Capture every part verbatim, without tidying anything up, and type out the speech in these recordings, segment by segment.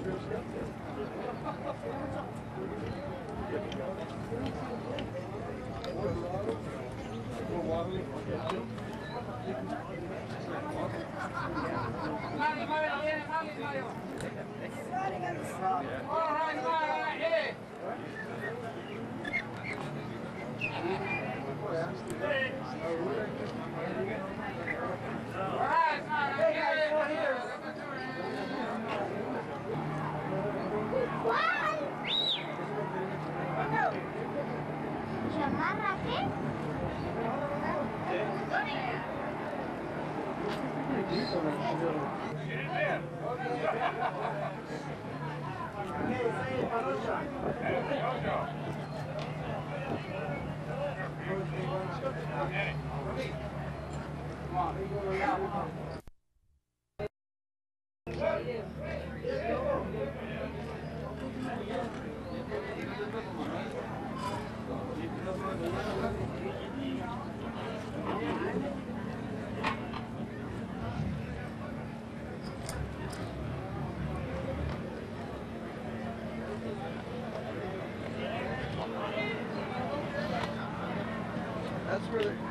¿Chamarra qué? That's where they...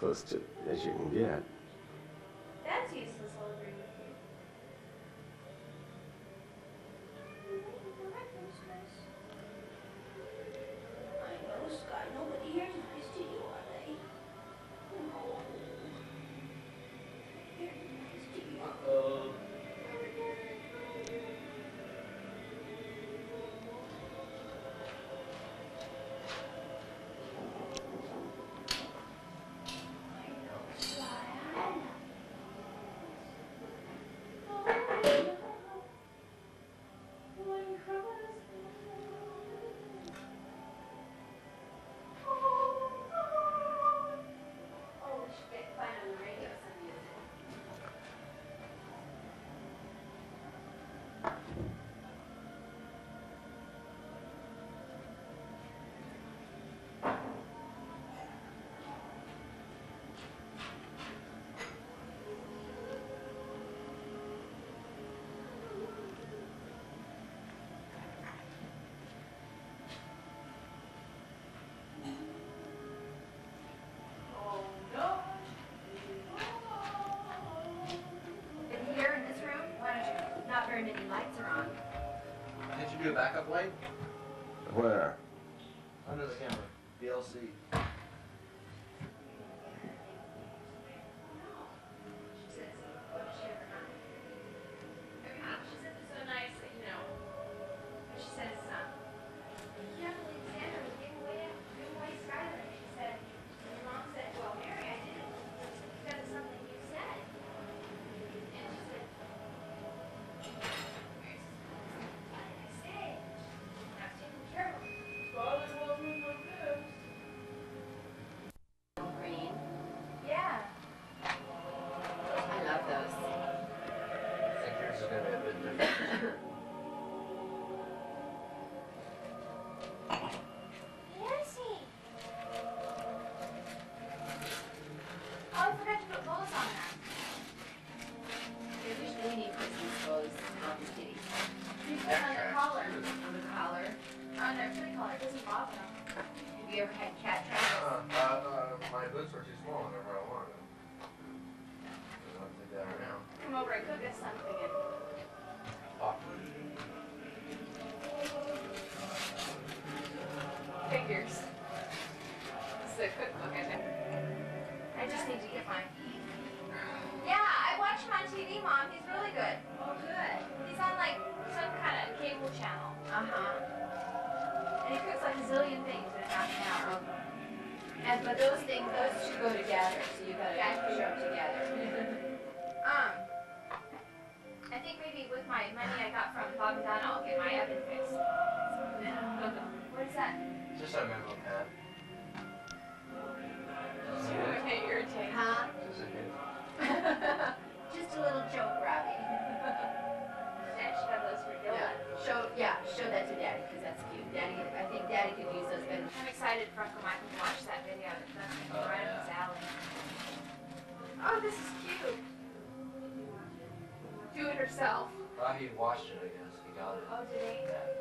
close to as you can get. That's useless, I'll agree with you. I know, Sky. Nobody here's nice to you, are they? No. They're nice to you. Uh-oh. Many lights are on. Did you do a backup light? Where? Under the camera. V L C. But those things, those two go together, so you gotta show them together. um, I think maybe with my money I got from Bob and Donna, I'll get my oven fixed. What is that? It's just a memo pad. Okay, irritating. Huh? Just a hint. Just a little joke, Robbie. Dad should have those for Gilda. Yeah, show, yeah, show that to Daddy, because that's cute. Daddy, I think Daddy could use those better. I'm excited for Uncle Michael to watch that video. That's going to be right up his alley. Oh, this is cute. Do it herself. Robbie watched it, I guess. He got it. Oh, did he? Yeah.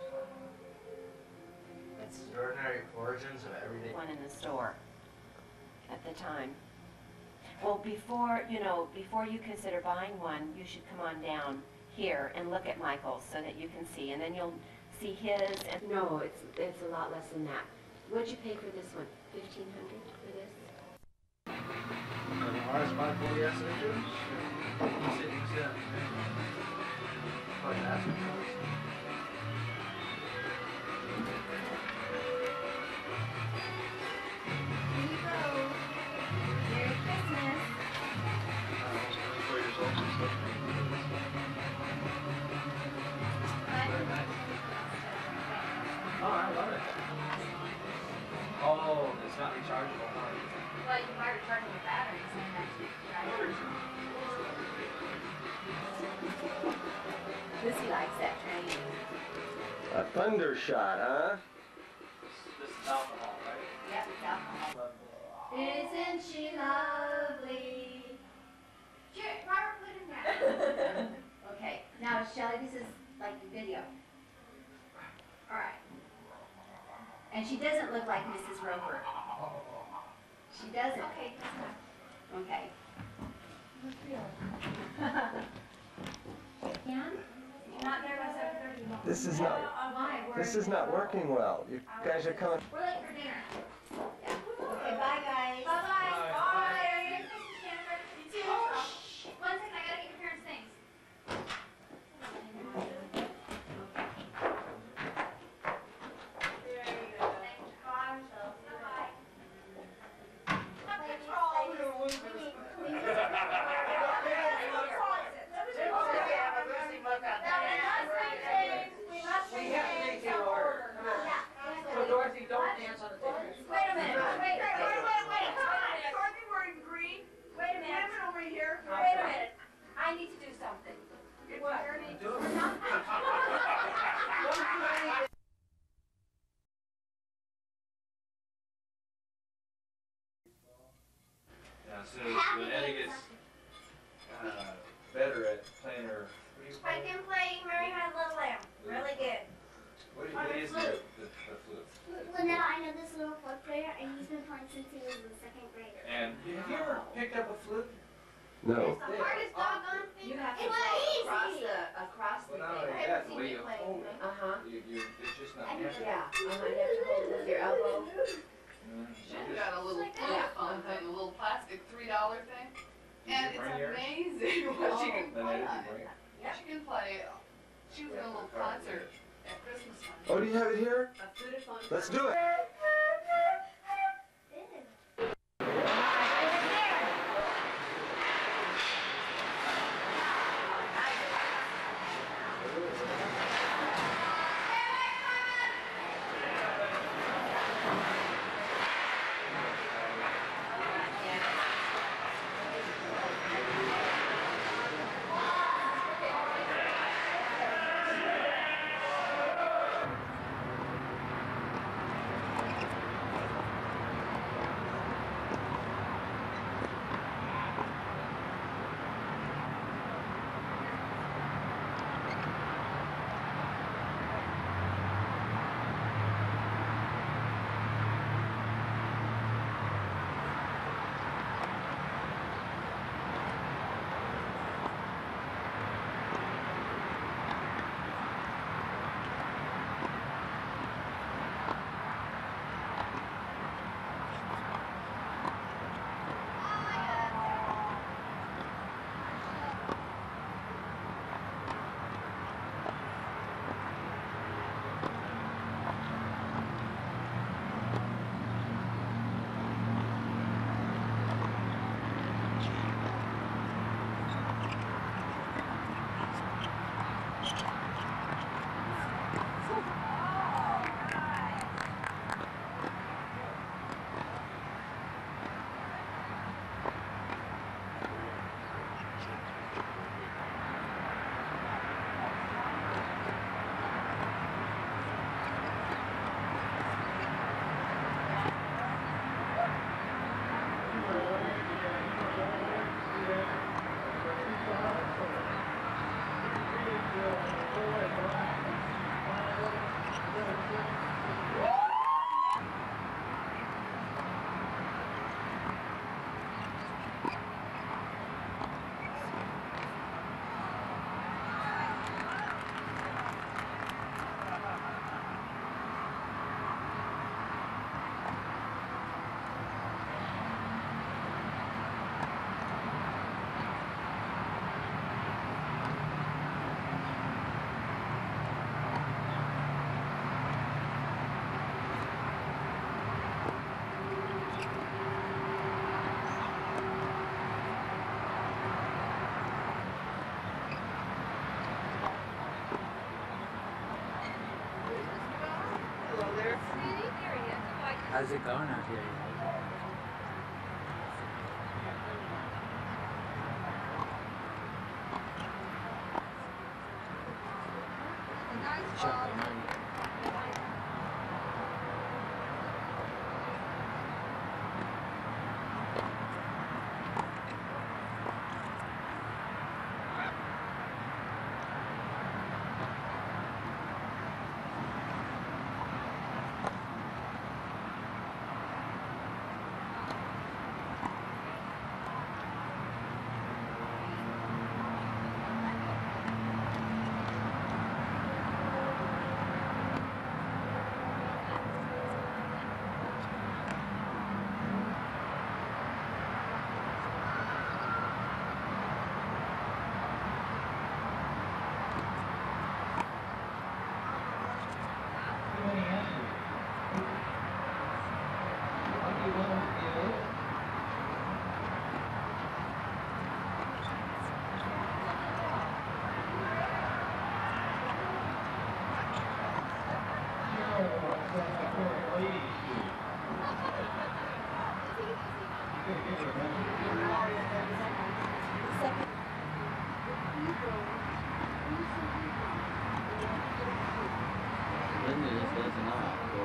Extraordinary origins of everyday. One in the store at the time. Well, before, you know, before you consider buying one, you should come on down here and look at Michael's so that you can see, and then you'll see his. And no, it's it's a lot less than that. What'd you pay for this one? Fifteen hundred for this? Mars five forty S engine. Oh, that's what it was. Oh, I love it. Oh, it's not rechargeable, huh? Well, you might recharge the batteries and actually Lucy likes that train. A thunder shot, huh? This is alcohol, right? Yep, it's alcohol. Isn't she lovely? Sure, Robert, put him down. Okay, now Shelley, this is like the video. All right. And she doesn't look like Missus Roper. She doesn't? Okay, that's enough. Okay. Jan? You're not there by seven thirty? This is not, Why? this is not working well. You guys are coming. We're late for dinner. Okay, bye guys. Bye. Bye-bye. Bye. Merry Christmas, Jennifer. You too. Oh, shh. One second, I gotta get your parents' things. There you go. Thanks. Bye, Michelle. Bye-bye. We have to make it order. Come on. So Dorothy, don't dance on the table. Wait a minute. Wait, wait, wait, wait, wait. Come on. Dorothy wearing green. Wait a minute. Women over here. Wait a minute. I need to do something. What? Do it. Yeah, as soon as when Eddie gets uh, better at playing her, what do you I can play Mary Had a Little Lamb. Really good. what, do you, what is the, the, the flute? Well, now I know this little fourth grader, and he's been playing since he was in second grade. And have you ever picked up a flute? No. It's the hardest doggone thing. You have to It's go easy. across the, across the Well, not only thing. that, the way you hold it, Uh-huh, you, you, it's just not natural. yeah, uh-huh, you have to hold it with your elbow. Mm, Jen you got a little Like flute that. phone thing, a little plastic three dollar thing. And it's Bring yours? amazing what she can Then play Eddie on can bring it. it. She can play, she was in a little concert at Christmas time. Oh, do you have it here? A flutophone. Let's do it. How's it going out here? Shopping, are you?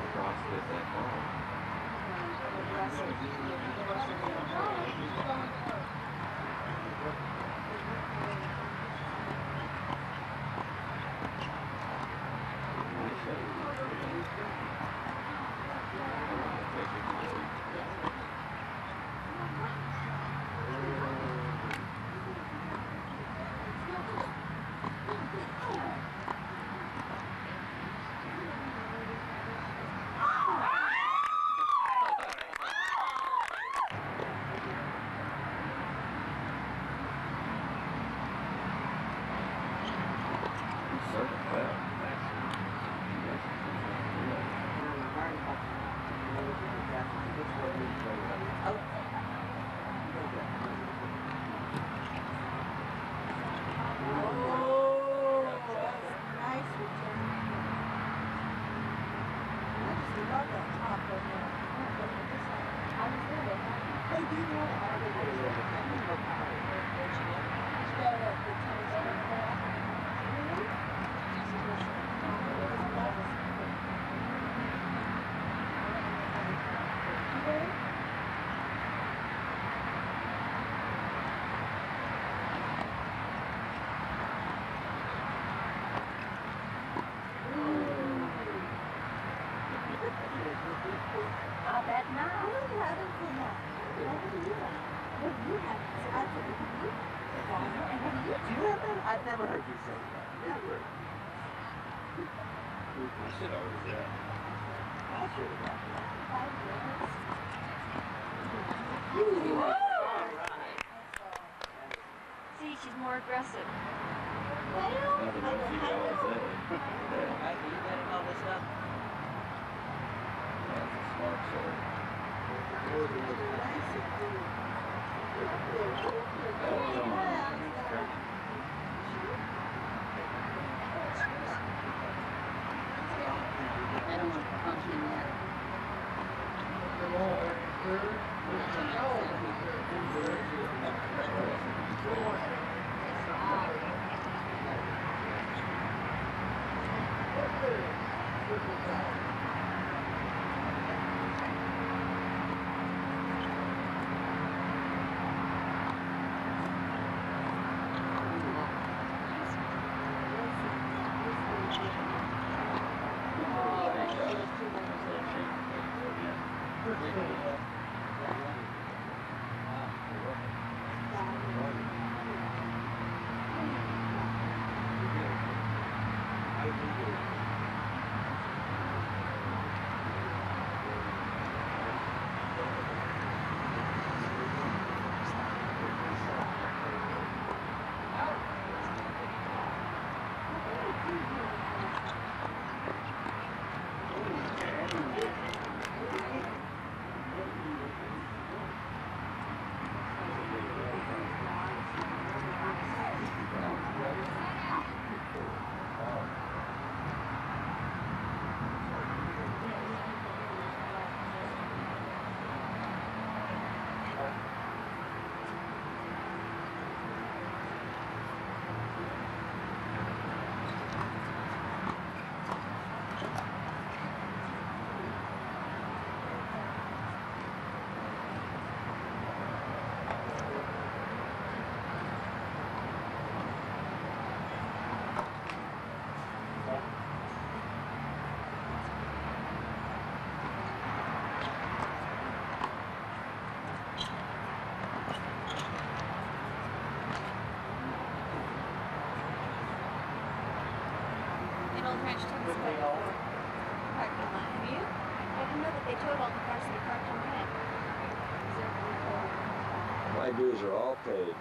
across with that ball. I've never heard you say that. Never. I should always do that. I should have got See, she's more aggressive. Nothing to see all day. Right, you getting all this stuff? That's a smart sword. I don't want to function yet. In Old Ranch, Texas. Parking lot. Have you? I didn't know that they towed all the cars that are parked on red. My dues are all paid.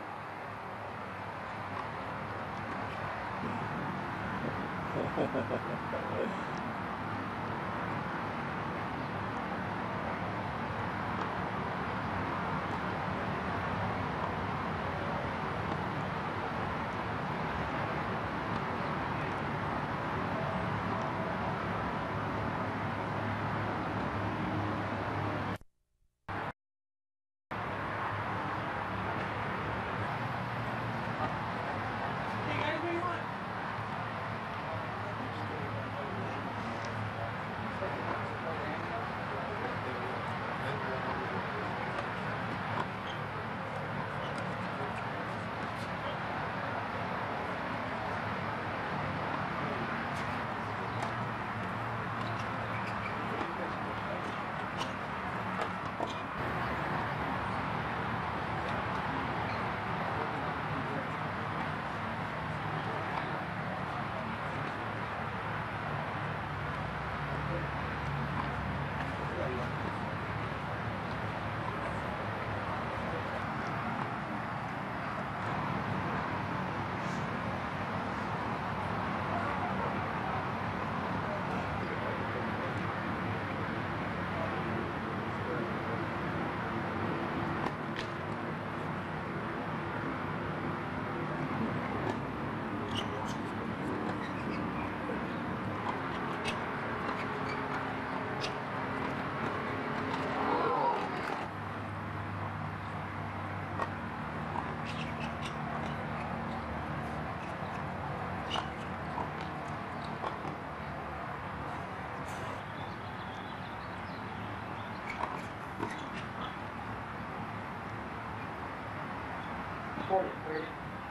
forty, thirty.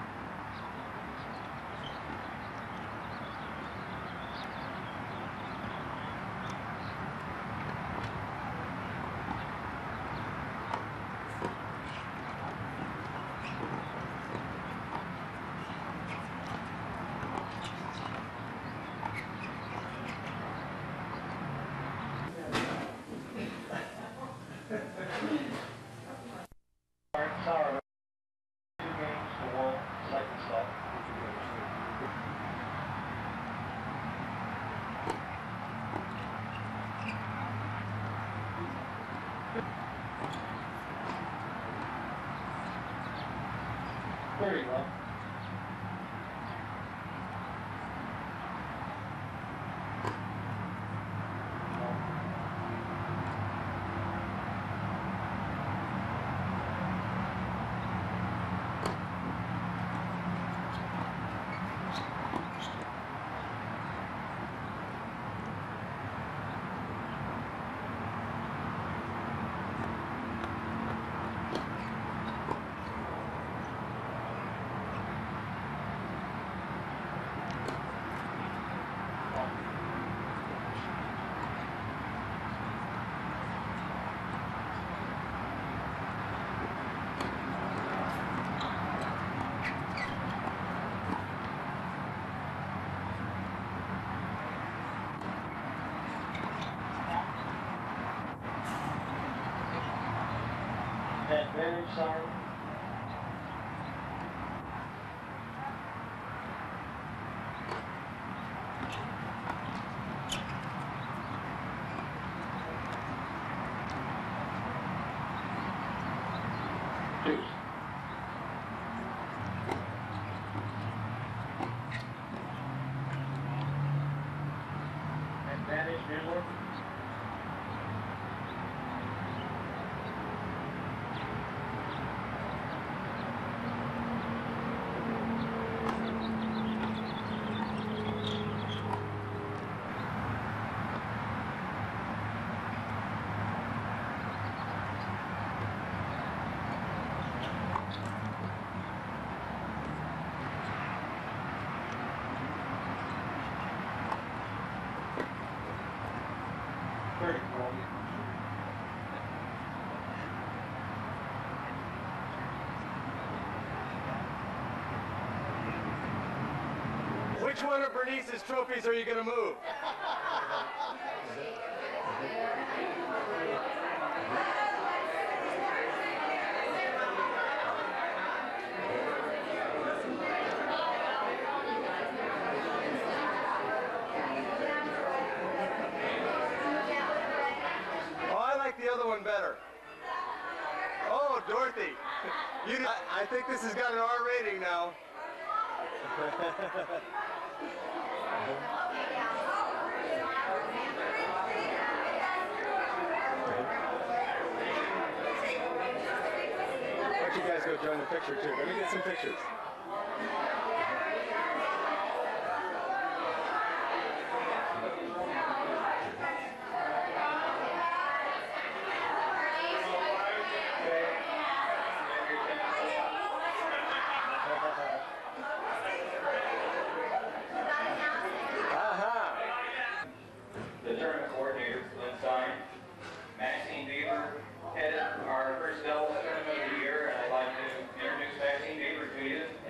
Sorry. Two games for one, second set. Thirty, well. Advantage, sorry. Deuce. Advantage, Bueller. thirty, well. Which one of Bernice's trophies are you going to move? Oh, I like the other one better. Oh, Dorothy. You, I, I think this has got an R rating now. Why don't you guys go join the picture too? Let me get some pictures. The tournament coordinator, Lynn Stein, Maxine Beaver, headed our first doubles tournament of the year, and I'd like to introduce Maxine Beaver to you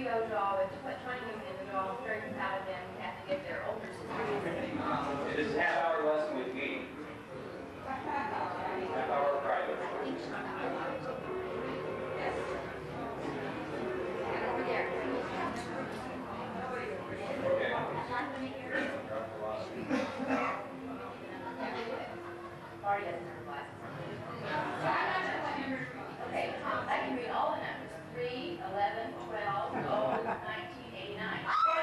three oh draw, we have to put twenty women in the draw, thirty out of them, we have to get their older sisters. It is a half hour lesson with me. Half hour private. Over there. Okay. Already doesn't have glasses. Okay, I can read all the numbers. three, eleven, twelve, oh, nineteen eighty-nine.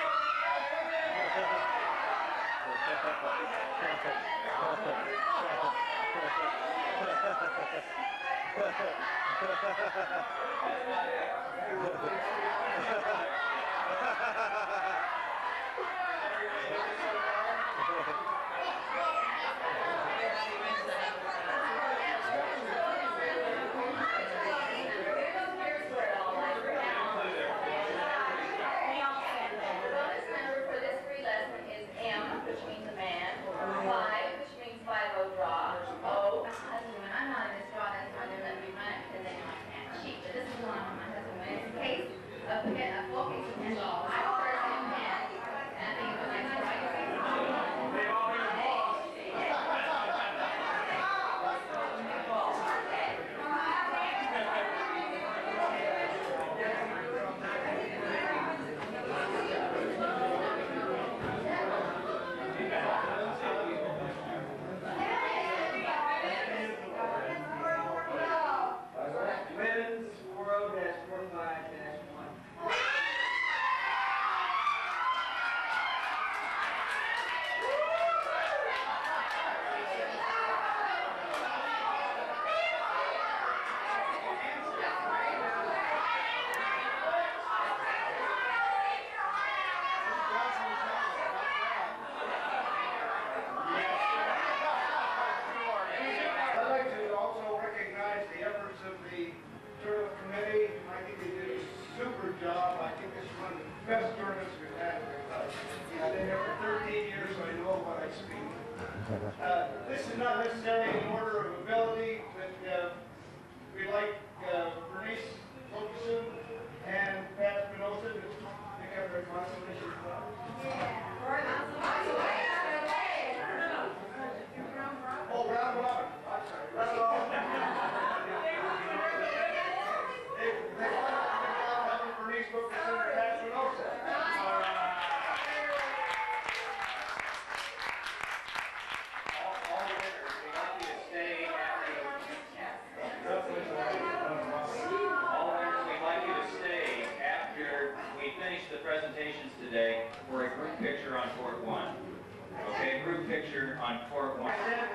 Uh, this is not necessarily an order of ability, but uh, we'd like uh, Bernice Wilkerson and Pat Spinoza to pick up their consolation prize. Oh, round robin. I'm sorry, round robin. They, they want to pick out Bernice Wilkerson and Pat Spinoza. Presentations today for a group picture on Fort One. Okay, group picture on Fort One.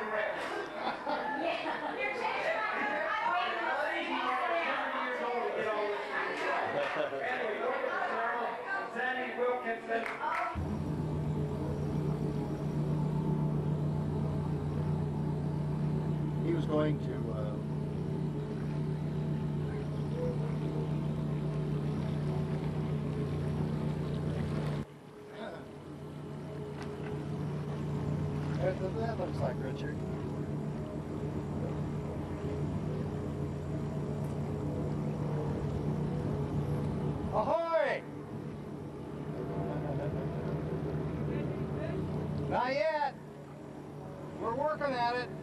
Sandy Wilkinson. He was going to uh, That's what that looks like, Richard. Ahoy! Not yet. We're working at it.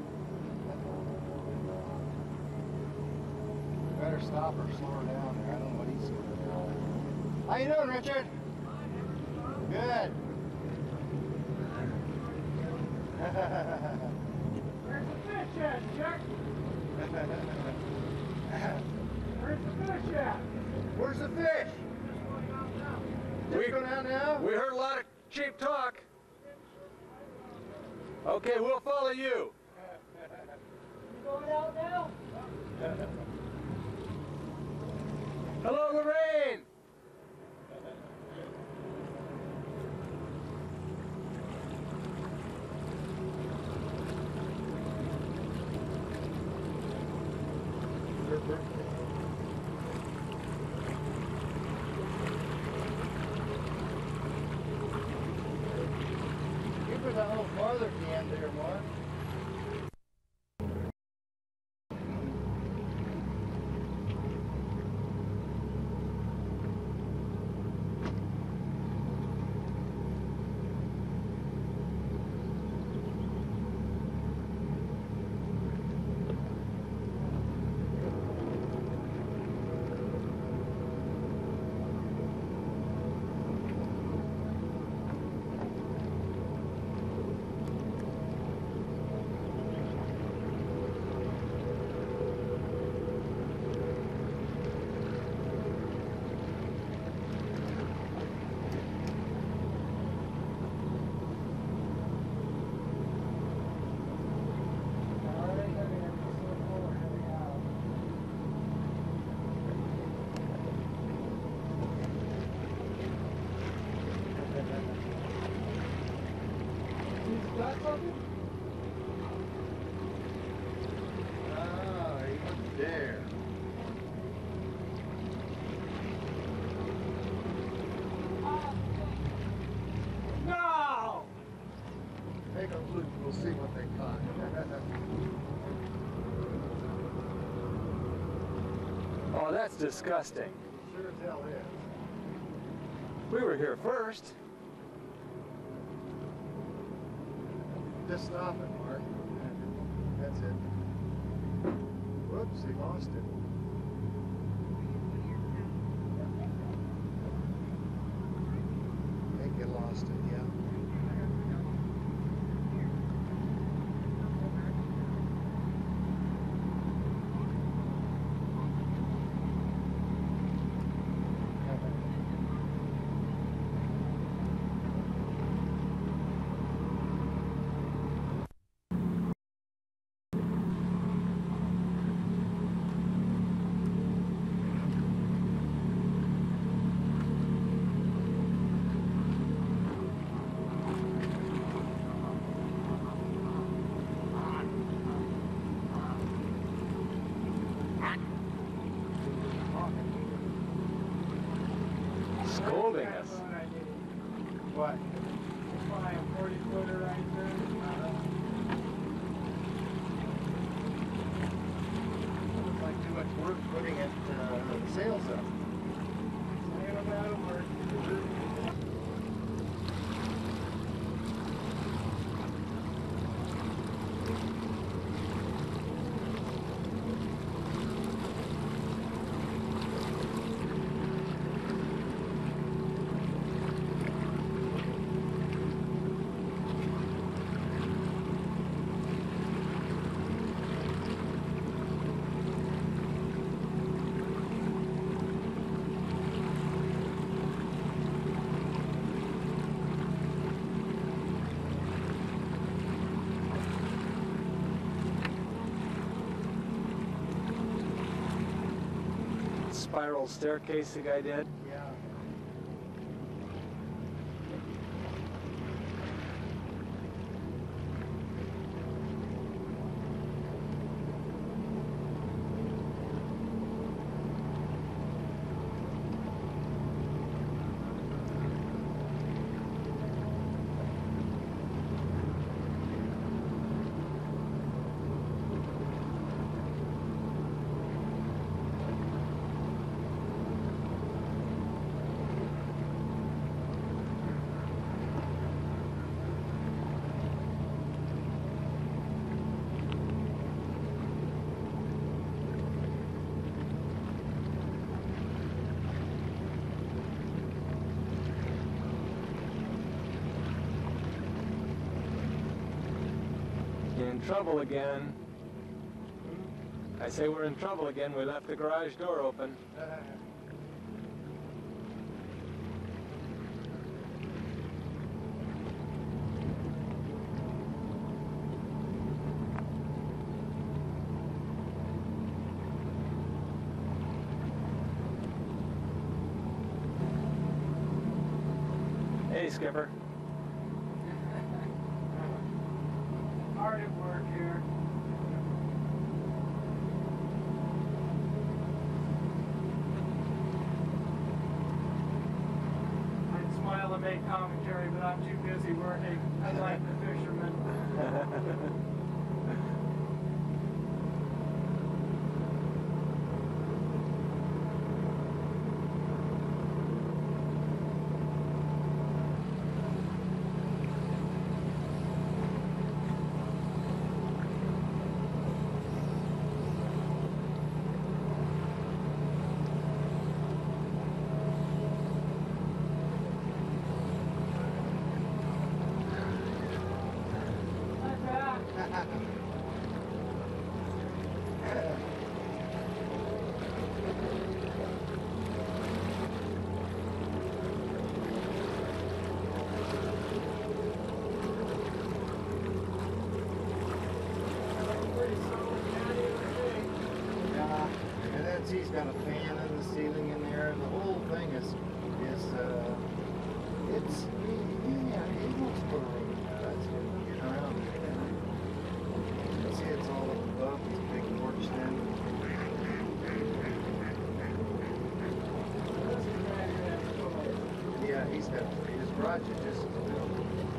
Better stop or slow her down there. I don't know what he's doing. How you doing, Richard? Good. Where's the fish at, Chuck? Where's the fish at? Where's the fish? We go down now? We heard a lot of cheap talk. Okay, we'll follow you. You going out now? Hello, Lorraine. Keep it a little farther at the end there, Mark. Ah, even there. No! Take a look, we'll see what they caught. Oh, that's disgusting. Sure as hell is. We were here first. Just stop it, Mark. That's it. Whoops, he lost it. I think he lost it, yeah. Scolding us. What? Buy a forty footer right there. Looks like too much work putting it, uh, the sails up. Ain't about to work. Spiral staircase the guy did? Yeah. In trouble again. I say we're in trouble again. We left the garage door open. Hey, Skipper. Hard at work here. I'd smile and make commentary, but I'm too busy working. I like the fishermen. he's got, his garage is just as built.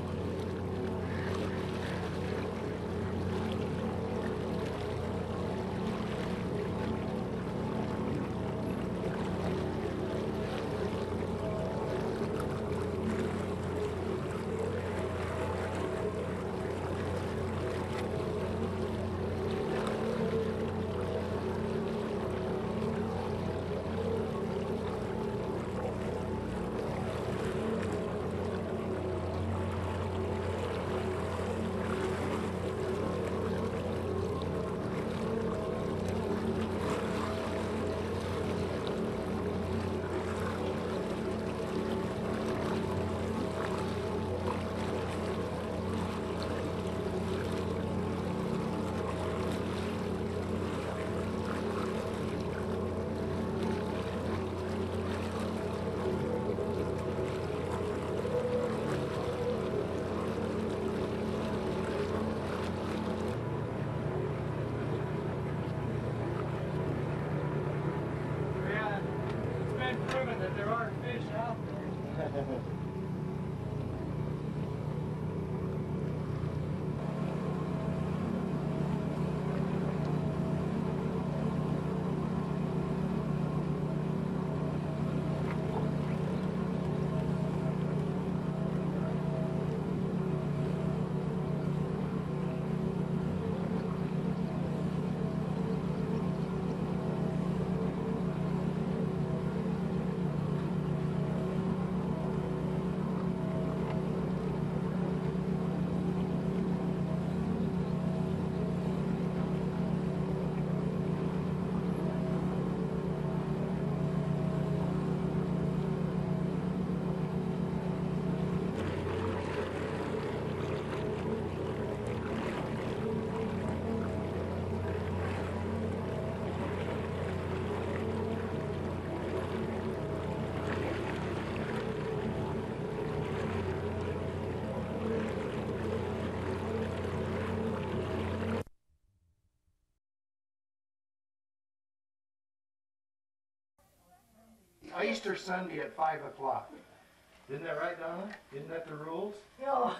Easter Sunday at five o'clock. Isn't that right, Donna? Isn't that the rules? No.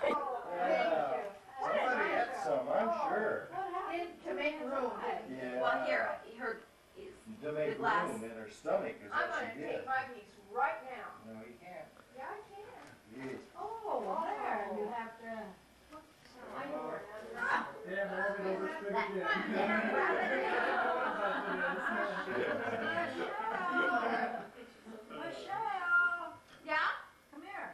Yeah. Somebody had some, I'm sure. To make room. Yeah. Well, here, her, is To make the glass. room in her stomach is I'm what gonna she did. take my piece right now. No, you can't. Yeah, I can. Yes. Oh, there, you have to. I know where it is. Yeah, we're having over spit Michelle, Yeah? come here.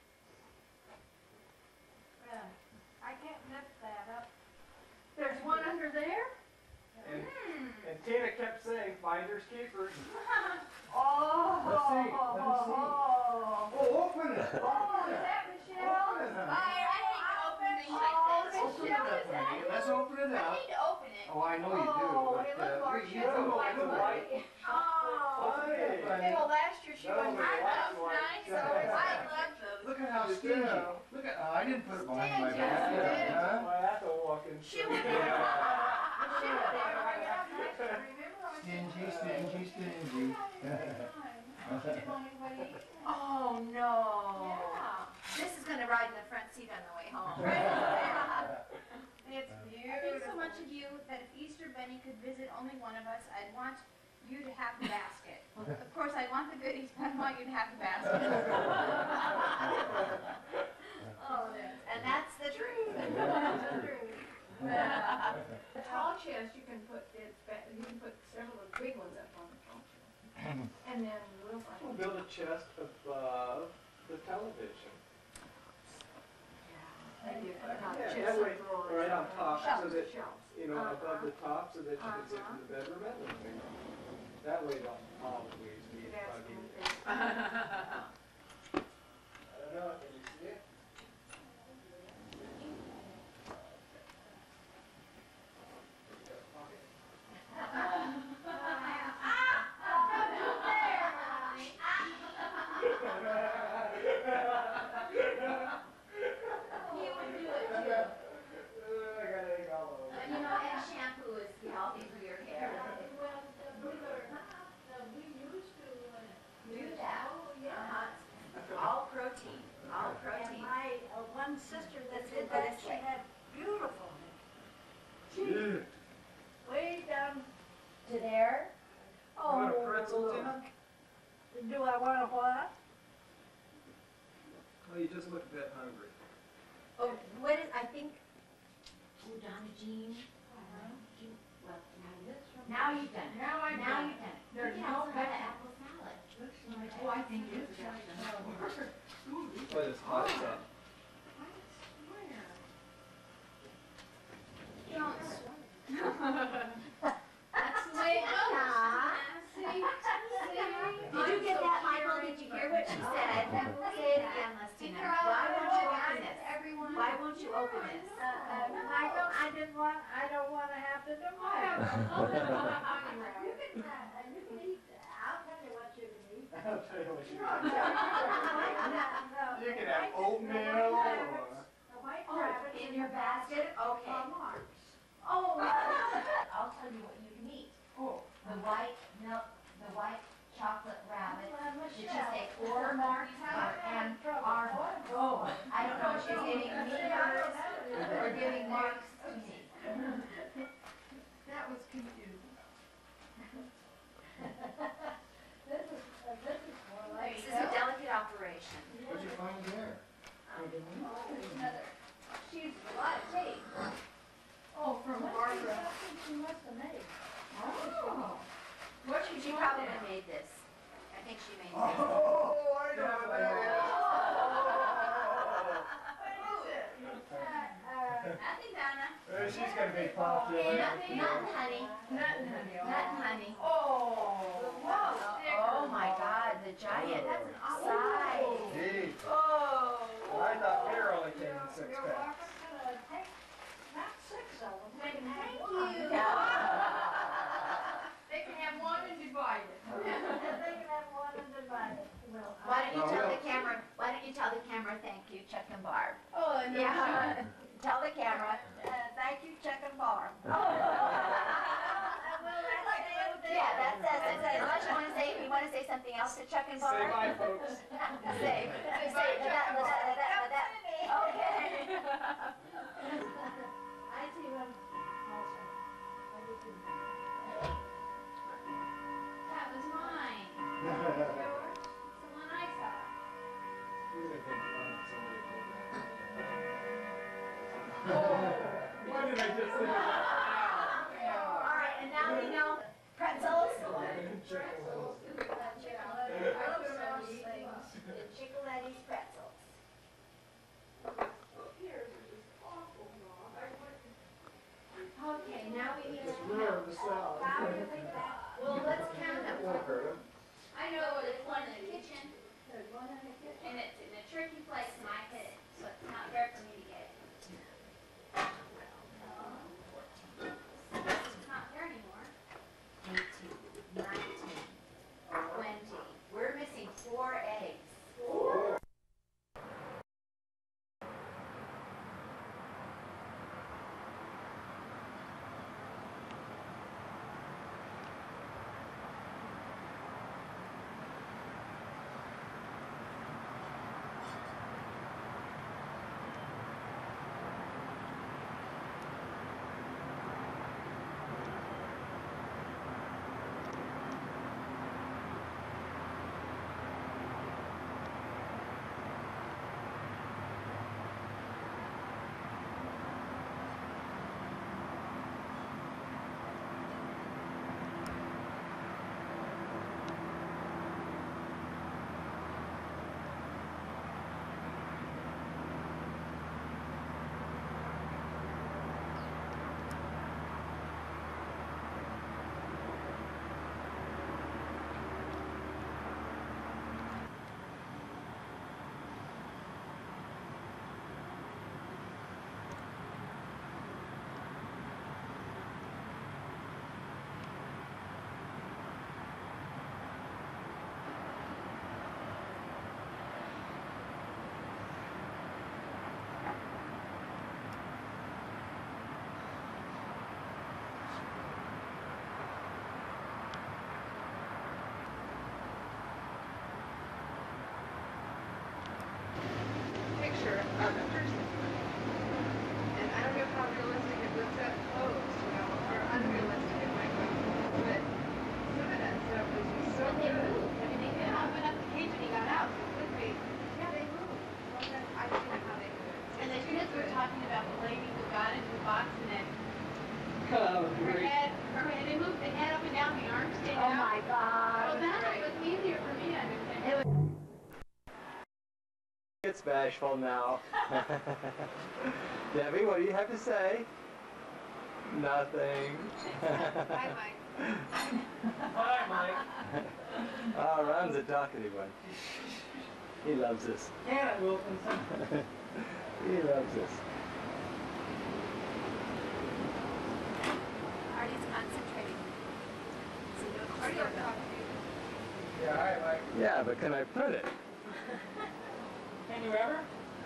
Yeah, I can't lift that up. There's one under there? And, and Tina kept saying, finders keepers. Oh. Let's see, let me see. Oh, Oh, open it! oh, is that Michelle? Open it, I, honey. I hate to open things like Oh, this. Open it Michelle, up, is that honey. you? Let's open it I up. hate to open it. Oh, I know you do, Oh, but, hey, look, uh, Mark, we- she you has a don't white open it. lady. Oh. Open it up, honey. You know, last year she No, went. but I watch love one. nice, so I love those. Look at how You stingy. do. Look at, oh, I didn't put it behind my Stingy, back. stingy. Huh? Why, that's a walking. She would be. She would bring it up next year, remember? I said, Stingy, stingy, stingy. Oh, no. Yeah. This is gonna ride in the front seat on the way home. It's I think beautiful. so much of you that if Easter Bunny could visit only one of us, I'd want you to have the basket. Of course, I want the goodies, but I want you to have the basket. Oh, that's. And that's the truth. The tall chest, you can put, it's, ba- you can put several of the big ones up on the tall chest. And then we'll find. We'll build a chest above the television. And you put not Yeah, chest, that way, drawers, right on top, so shelves, that, shelves. you know, Uh-huh. above the top, so that you can sit in the bedroom and the living room. That way they'll always be That's buggy. cool. I don't know, can you see it? He would do it too. I got egg all over. And you know, and shampoo is healthy for your hair. Well, believe it or not, uh, we used to Do I want a what? Well, you just look a bit hungry. Oh, what is, I think, oh, Donna Jean. Jean- well, Now you've done it. Now I've Now done you've done it. There's You can no also have an better. apple salad. Oh, I think it's. What is hot set? Don't swear. That's the way it goes. Ah. See, see? Did you get that, Michael? Did you hear what she said? Say it again, Lestina. Why won't you open this? Everyone. Why won't you open this? Uh, uh, Michael, I didn't want, I don't wanna have to do mine. You can, uh, you can eat, I'll tell you what you can eat. I'll tell you what you No, You the can have white- oatmeal the white or- rabbits- The white Oh, rabbits in your basket? Okay. are marked. Oh, I'll tell you what you can eat. Oh. The white milk, the white chocolate rabbit. Well, Did she Michelle, say or marked or and are? Oh. I don't know if she's giving me hers or giving marks to me. That was confusing. This is, uh, this is more like. This is a delicate operation. What'd you find there? I didn't know. There's another. She's a lot of tape. Oh, from Barbara. She must have made. Oh. What she, she probably made this. I think she made this. Oh, I know what that is. Nothing, Donna. Uh, She's gonna be popular. Nut, nut and honey. Nut and honey. Nut and honey. Oh. Oh my God, the giant size. Gee, Oh. I thought beer only came in six You're packs. welcome to take, not six of them. They can have Thank one. you. They can have one and divide it. They can have one and divide it. Well, Why don't you Oh, tell well. the camera, why don't you tell the camera, thank you, Chuck and Barb? Oh, no. Yeah. Tell the camera. Uh, thank you, Chuck and Barb. Yeah, that's, that's, that's, unless you wanna say, you wanna say something else to Chuck and Barb? Say bye, folks. Say, say, that, that, that, that, okay. I see one also. I did too. That was mine. Yours? It's the one I saw. Why did I just say All right, and now we know pretzels. The Chickaletti's pretzels. Okay, now we need to count. the salad. Well, let's count them. I know there's one in the kitchen, and it's in a tricky place, Mike, so it's not fair for me to get it. It's not there anymore. eighteen, nineteen, twenty. We're missing four eggs. It's bashful now. Debbie, what do you have to say? Nothing. Hi, Mike. Hi, Mike. Oh, Ron's a talkative one. He loves us. Anna Wilkinson. He loves us. Artie's concentrating. So don't Artie, disturb I'll him. talk to you. Yeah, hi, Mike. Yeah, but can I print it? Can you ever?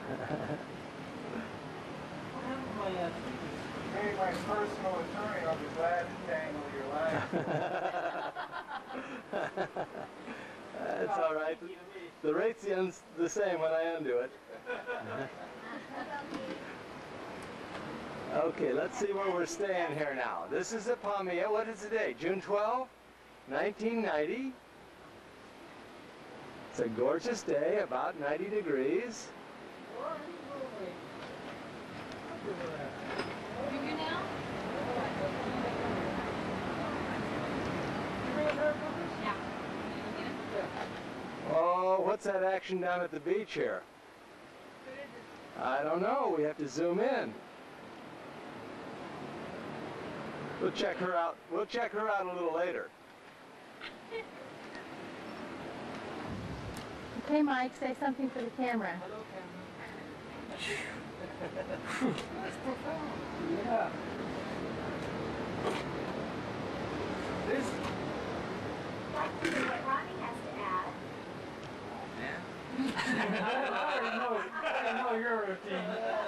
Hey, my personal attorney, I'll be glad to tangle your life. That's all right. The rate's the, uns- the same when I undo it. Okay, let's see where we're staying here now. This is at Palmilla. What is the date? June twelfth, nineteen ninety. It's a gorgeous day, about ninety degrees. You here now? Yeah. Oh, what's that action down at the beach here? I don't know. We have to zoom in. We'll check her out. We'll check her out a little later. Okay, Mike, say something for the camera. Yeah. This, What Ronnie has to add. I already know, I know your routine.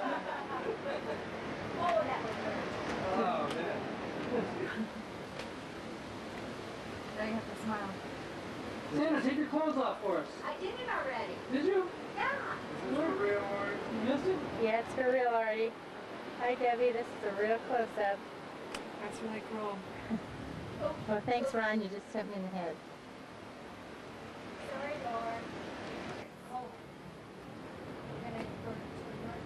Oh, that was good. Oh, man. Now you have to smile. Sandra, take your clothes off for us. I did it already. Did you? Yeah. Is this real, Mark? You missed it? Yeah, it's for real, Artie. Hi, Debbie. This is a real close-up. That's really cool. Well, thanks, Ron. You just hit me in the head. Sorry, Laura. Oh. And I forgot to work.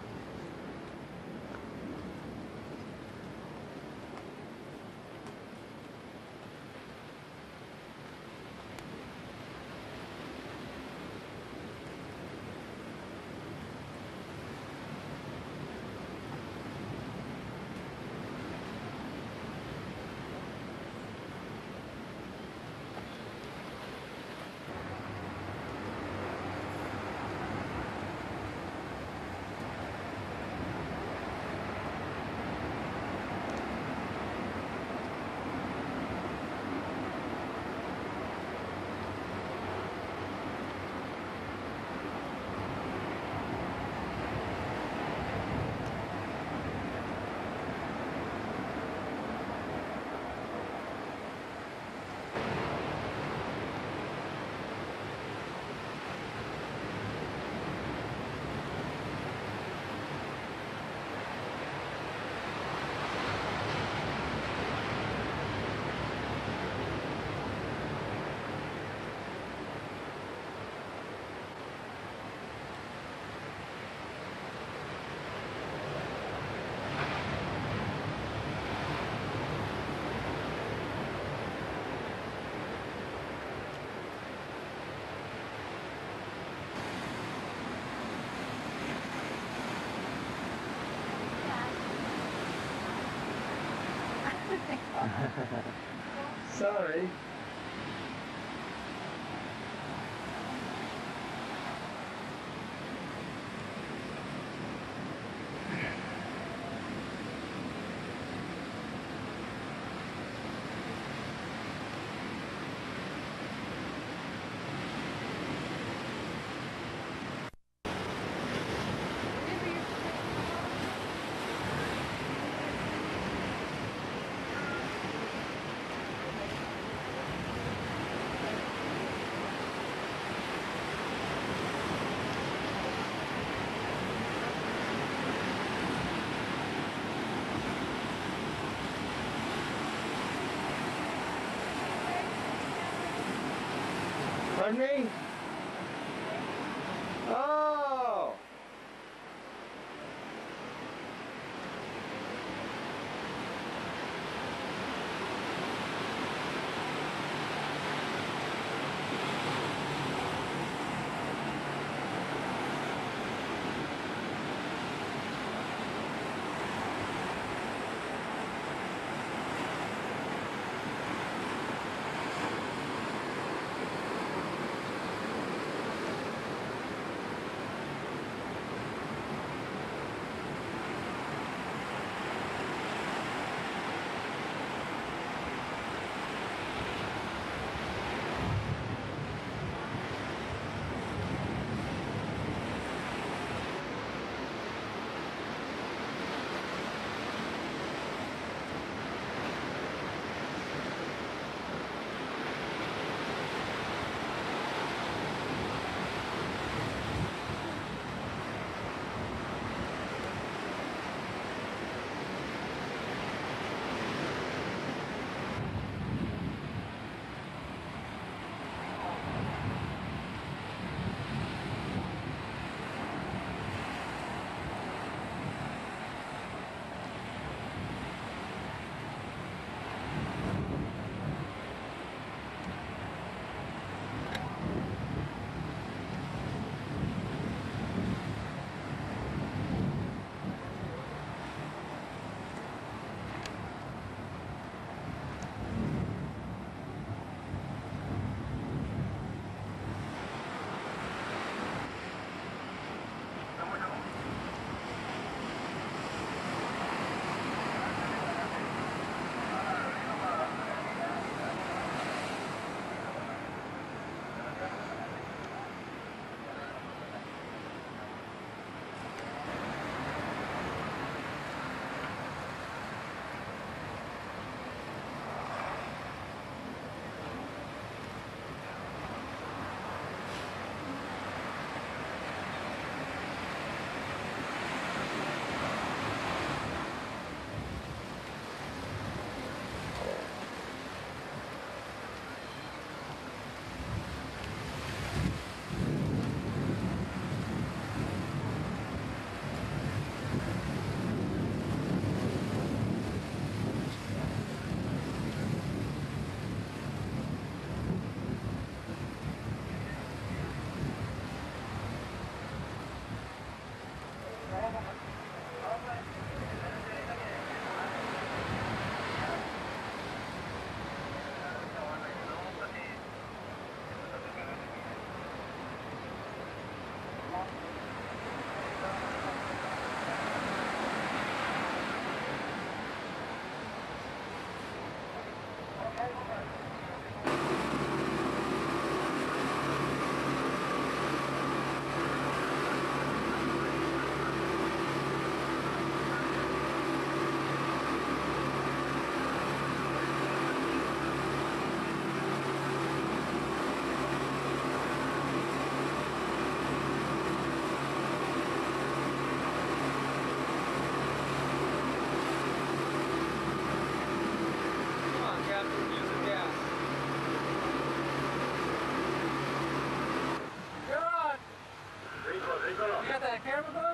Sorry.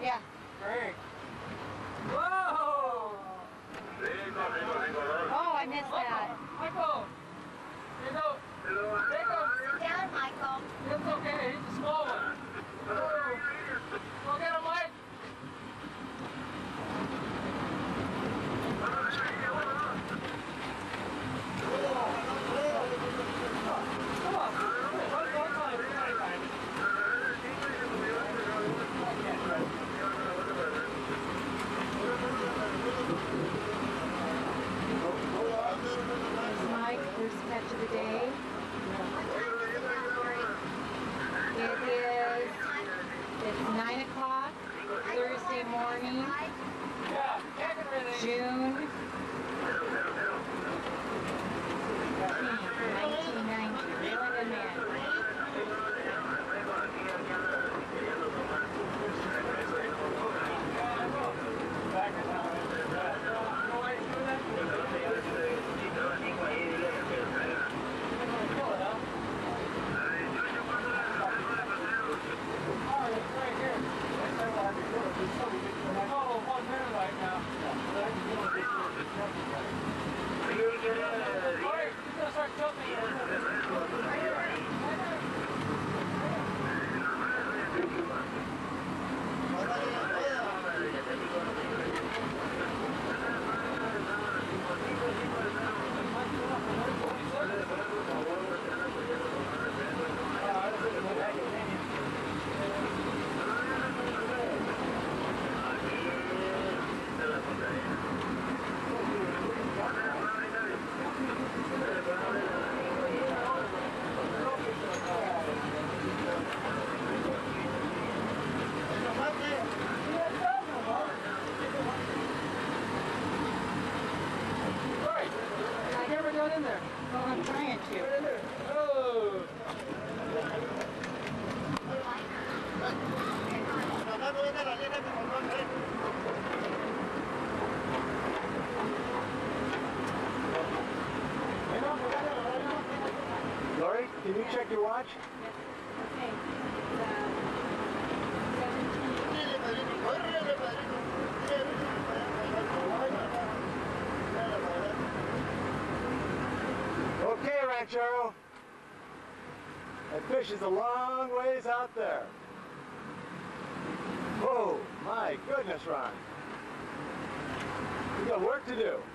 Yeah. Great. Whoa! Oh, I missed that. Michael! You know, Sit down, Michael. it's okay, he's a small one. Whoa. Go get him, Mike! Come on. One more time. Mike, first catch of the day. It is, it's nine o'clock, Thursday morning, Yeah, take it really. June nineteen ninety, reeling him in. Oh, one minute right now. All right, you're gonna start tilting. I've never got in there. Well, I'm trying to. Oh. Lori, can you check your watch? Okay. Okay, Ranchero. That fish is a long ways out there. Whoa, my goodness, Ron. We got work to do.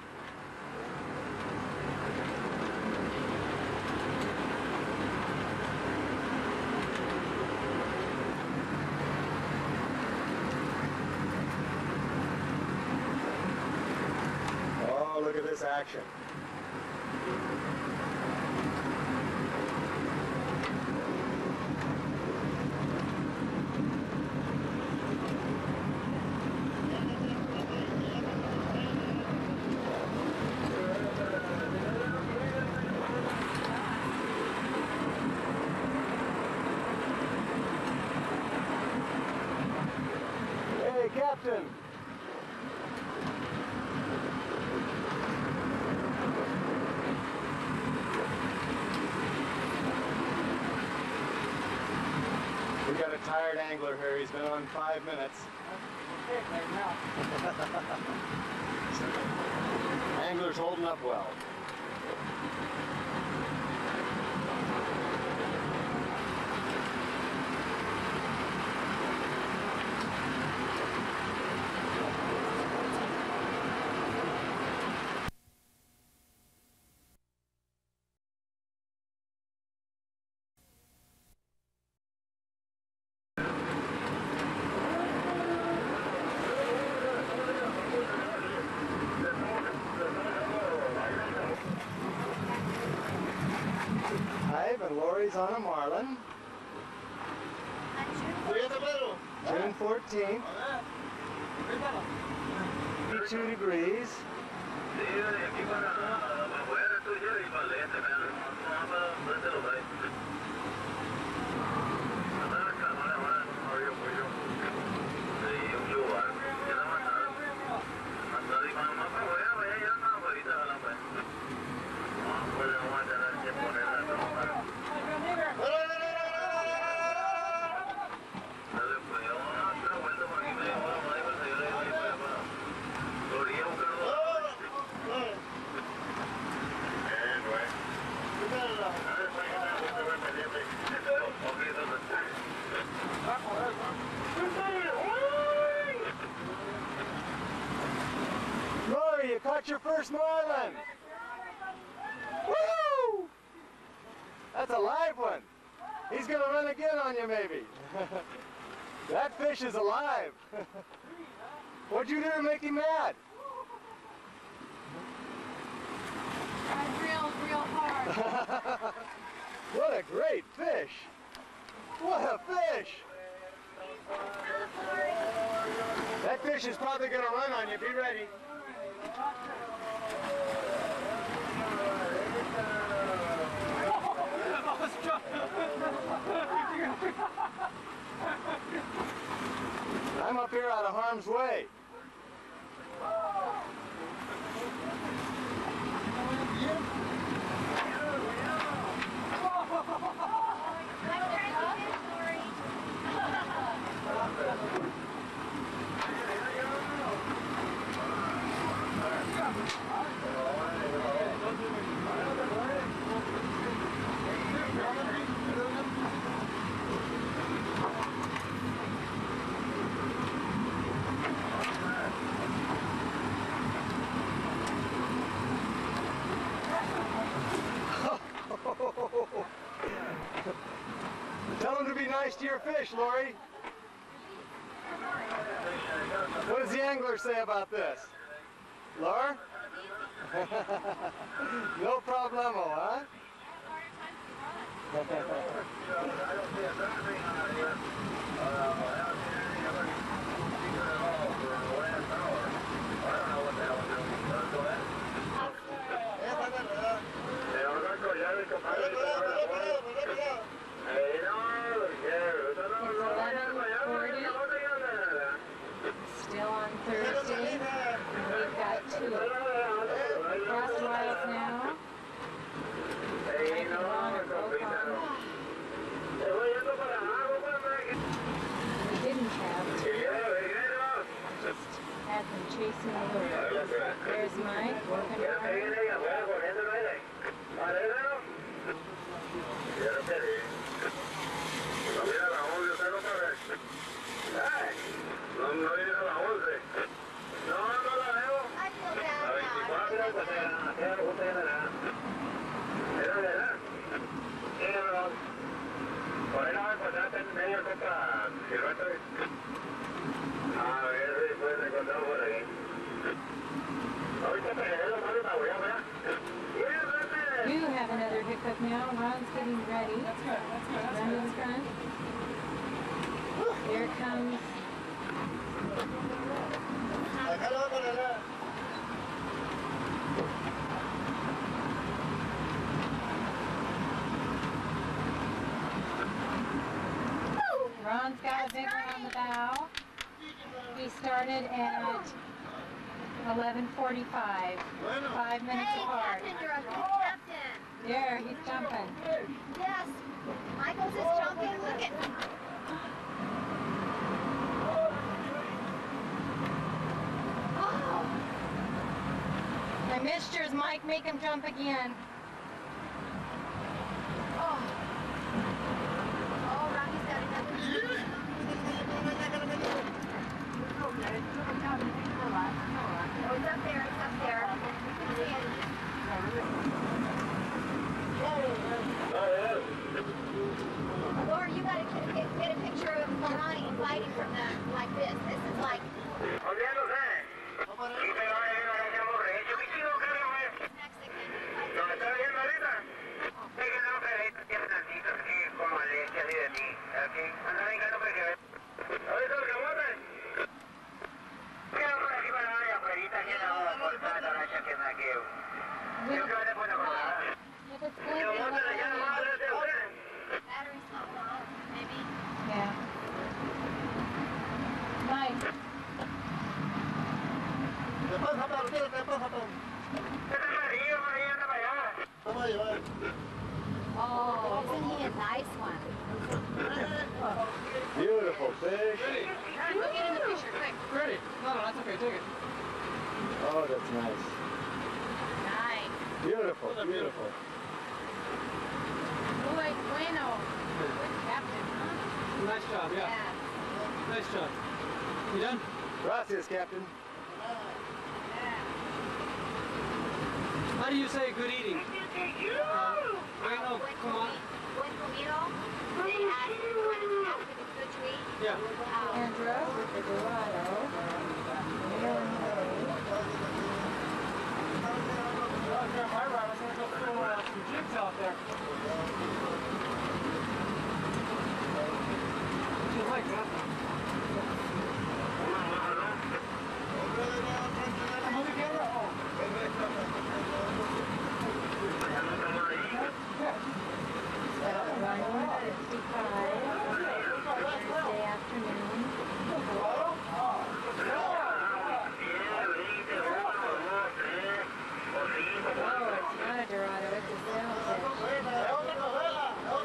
Oh, look at this action. Hey, Captain. We got a tired angler here. He's been on five minutes. Angler's holding up well. Hive and Lori's on a marlin. June fourteenth. thirty-two degrees. caught your first marlin. Woo! That's a live one. He's gonna run again on you maybe. That fish is alive. What'd you do to make him mad? Tried real, real hard. What a great fish. What a fish. That fish is probably gonna run on you. Be ready. I'm up here out of harm's way. Tell him to be nice to your fish, Lori. What does the angler say about this? Laura? No problemo, huh? Still on Thursday. We've got two cross miles now. We didn't have to. Just had them chasing a little. There's Mike working hard. You have another hiccup now. Ron's getting ready. That's good. That's good. That's Run to the front. Here comes. Ron's got a big one on the bow. He started at eleven forty-five, five minutes apart. Captain, you're a good captain. There, he's jumping. Yes. Michael's is jumping. Look at. Oh. I missed yours, Mike. Make him jump again. Oh. Oh, Ronnie's got another. Oh, it's up there. It's up there. Laura, you gotta get, get, get a picture of Ronnie fighting from them like this. This is like. Battery's low, maybe. Yeah. Mike. Oh, isn't he a nice one? Beautiful fish. Look at in the picture, quick. Ready? No, no, that's okay. Take it. Oh, that's nice. Nice. Beautiful, beautiful. Muy bueno. Good captain, huh? Nice job, yeah. Yeah. Nice job. You done? Gracias, Captain. Yeah. How do you say good eating? Uh, wait, no, come on. Buen comido. They ask if you want to ask if it's good to eat. Yeah. Um, Andra with the Dorado. My ride, I was going to go throw uh, some jigs out there. She like that. Move the camera? Oh. Thursday afternoon. Oh, it's not a Dorado, it's a sailfish.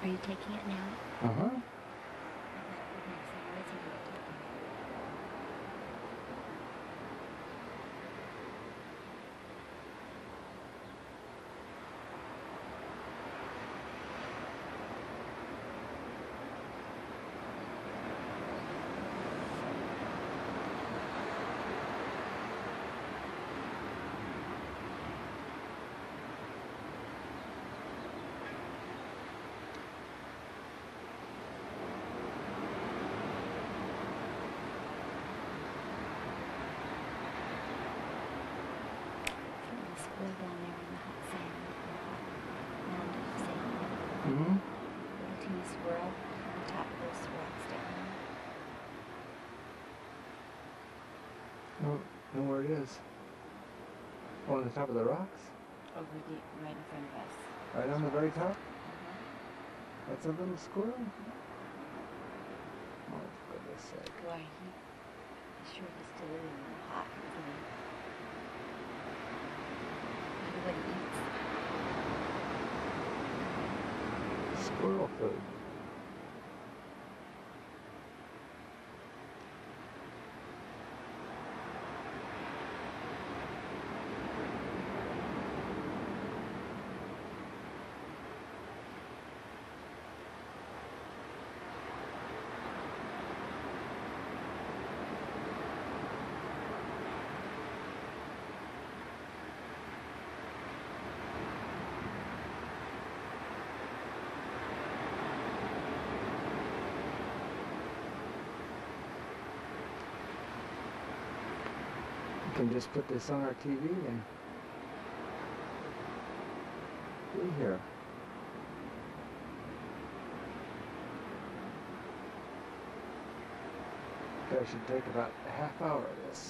Are you taking it now? Uh-huh. Squirrel down there in the hot sand, the hot mound of sand. Mm-hmm. Little teeny squirrel on top of those rocks down there. I don't know where it is. Oh, on the top of the rocks? Over the, right in front of us. Right on the very top? Uh-huh. That's a little squirrel? Oh, for goodness sake. Boy, he, he sure is still a little hot, isn't he? What he eats. Squirrel food. We can just put this on our T V and be here. I should take about a half hour of this.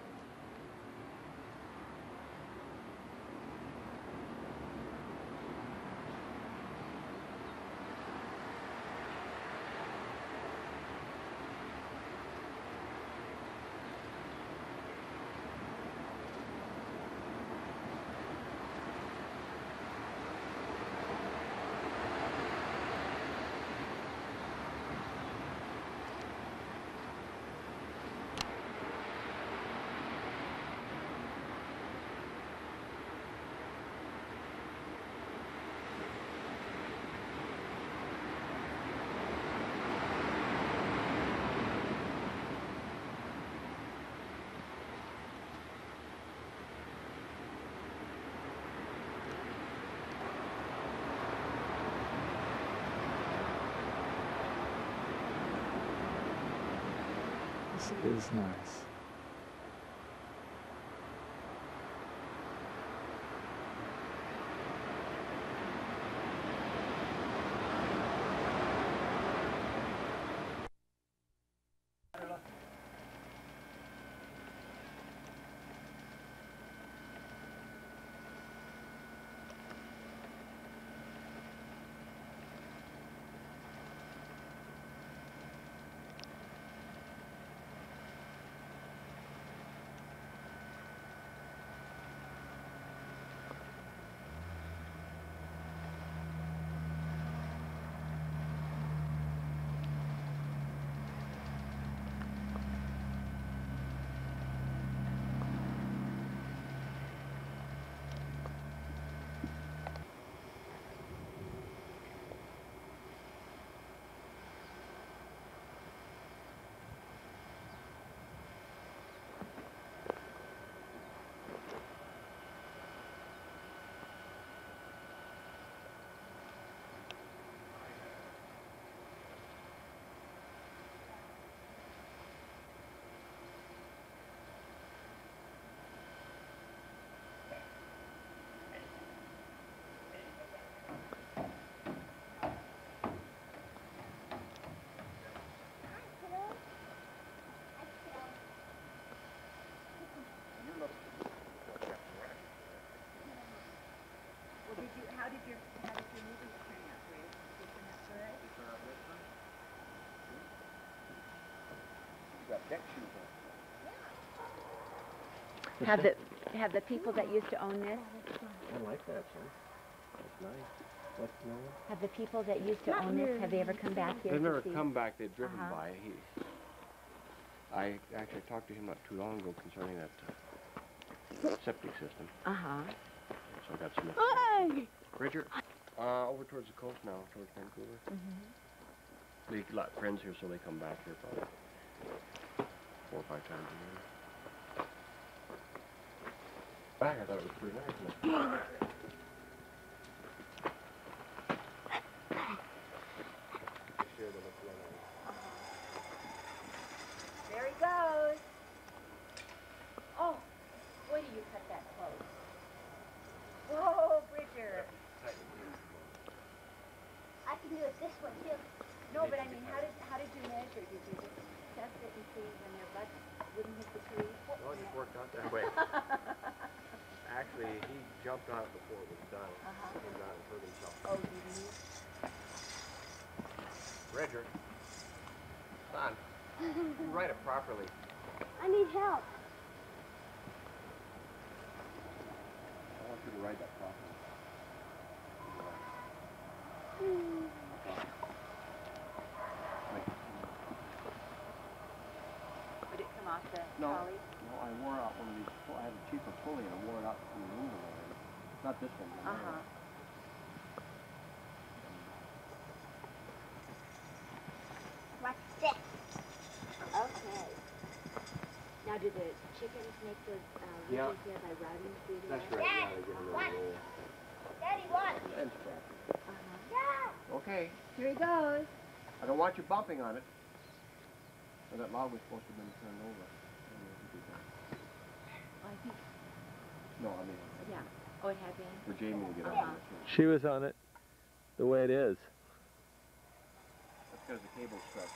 This is nice. How did your, how did your movie turn out? Were you thinking that good? You got deck shoes on. Have the, have the people that used to own this? I like that, son. That's nice. What's the name? Have the people that used to own this, have they ever come back here They've to never see? come back. They've driven Uh-huh. by. He, I actually talked to him not too long ago concerning that uh, septic system. Uh-huh. So I got some. Hey! Bridger, uh, over towards the coast now, towards Vancouver. Mm-hmm. They got friends here, so they come back here probably four or five times a year. Back, I thought it was pretty nice. Isn't it? There he goes. Oh, boy, do you cut that close. Whoa, Bridger. I can do it this way too. No, but I mean, how did how did you measure? Did you just test it and see when their butts wouldn't hit the tree? Well, it just worked out that way. Actually, he jumped on it before it was done. Uh-huh. Came down and hurt himself. Oh, did you? Bridger, son, you write it properly. I need help. I want you to write that properly. Would it come off the No, trolley? no, I wore out one of these. I had a cheaper pulley and I wore it out from the removal already. Not this one. the other Uh-huh. one. What's this? Okay. Now, do the chickens make those uh, Yeah. ridges there by routing through there? That's right. Yeah, they get a little What? roll. Daddy, what? End scratcher. Uh-huh. Yeah. Okay. Here he goes. I don't want you bumping on it. Well, that log was supposed to have been turned over. I don't know if you did that. I think, No, I mean, yeah. Oh, it had been? for Jamie to get Uh-huh. on it. too. She was on it the way it is. That's because the cable's stretched.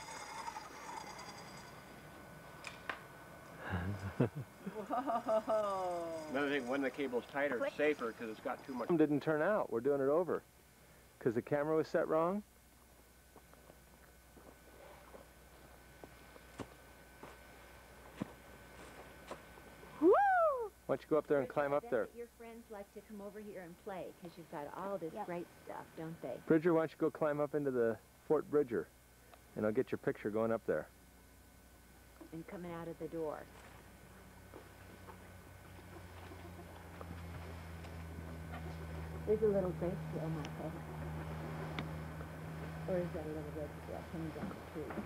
Whoa. Another thing, when the cable's tighter, it's safer because it's got too much. Didn't turn out. We're doing it over. Because the camera was set wrong. Woo! Why don't you go up there and climb up I bet there? that your friends like to come over here and play because you've got all this Yep. great stuff, don't they? Bridger, why don't you go climb up into the Fort Bridger? And I'll get your picture going up there. And coming out of the door. There's a little grape squirrel, Michael. Or is that a little red squirrel coming down the tree?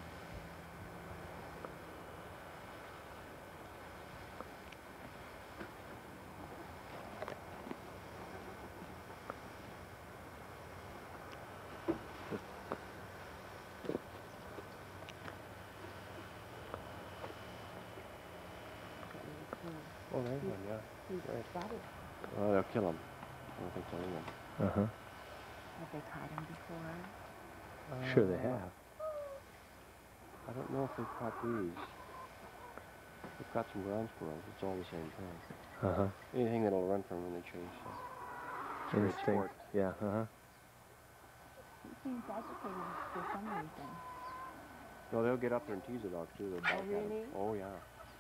Oh, there's one, yeah. He's Right. spotted. Oh, they'll kill him. I don't think they'll eat him. Uh-huh. Have they caught him before? Sure they have. I don't know if they've caught these. They've got some ground squirrels. It's all the same kind. Uh-huh. Anything that'll run from when they chase. So. It's a great Instinct. sport. Yeah, uh-huh. He seems agitated for some reason. No, they'll get up there and tease the dogs too. They'll bite at 'em. really? Oh, yeah.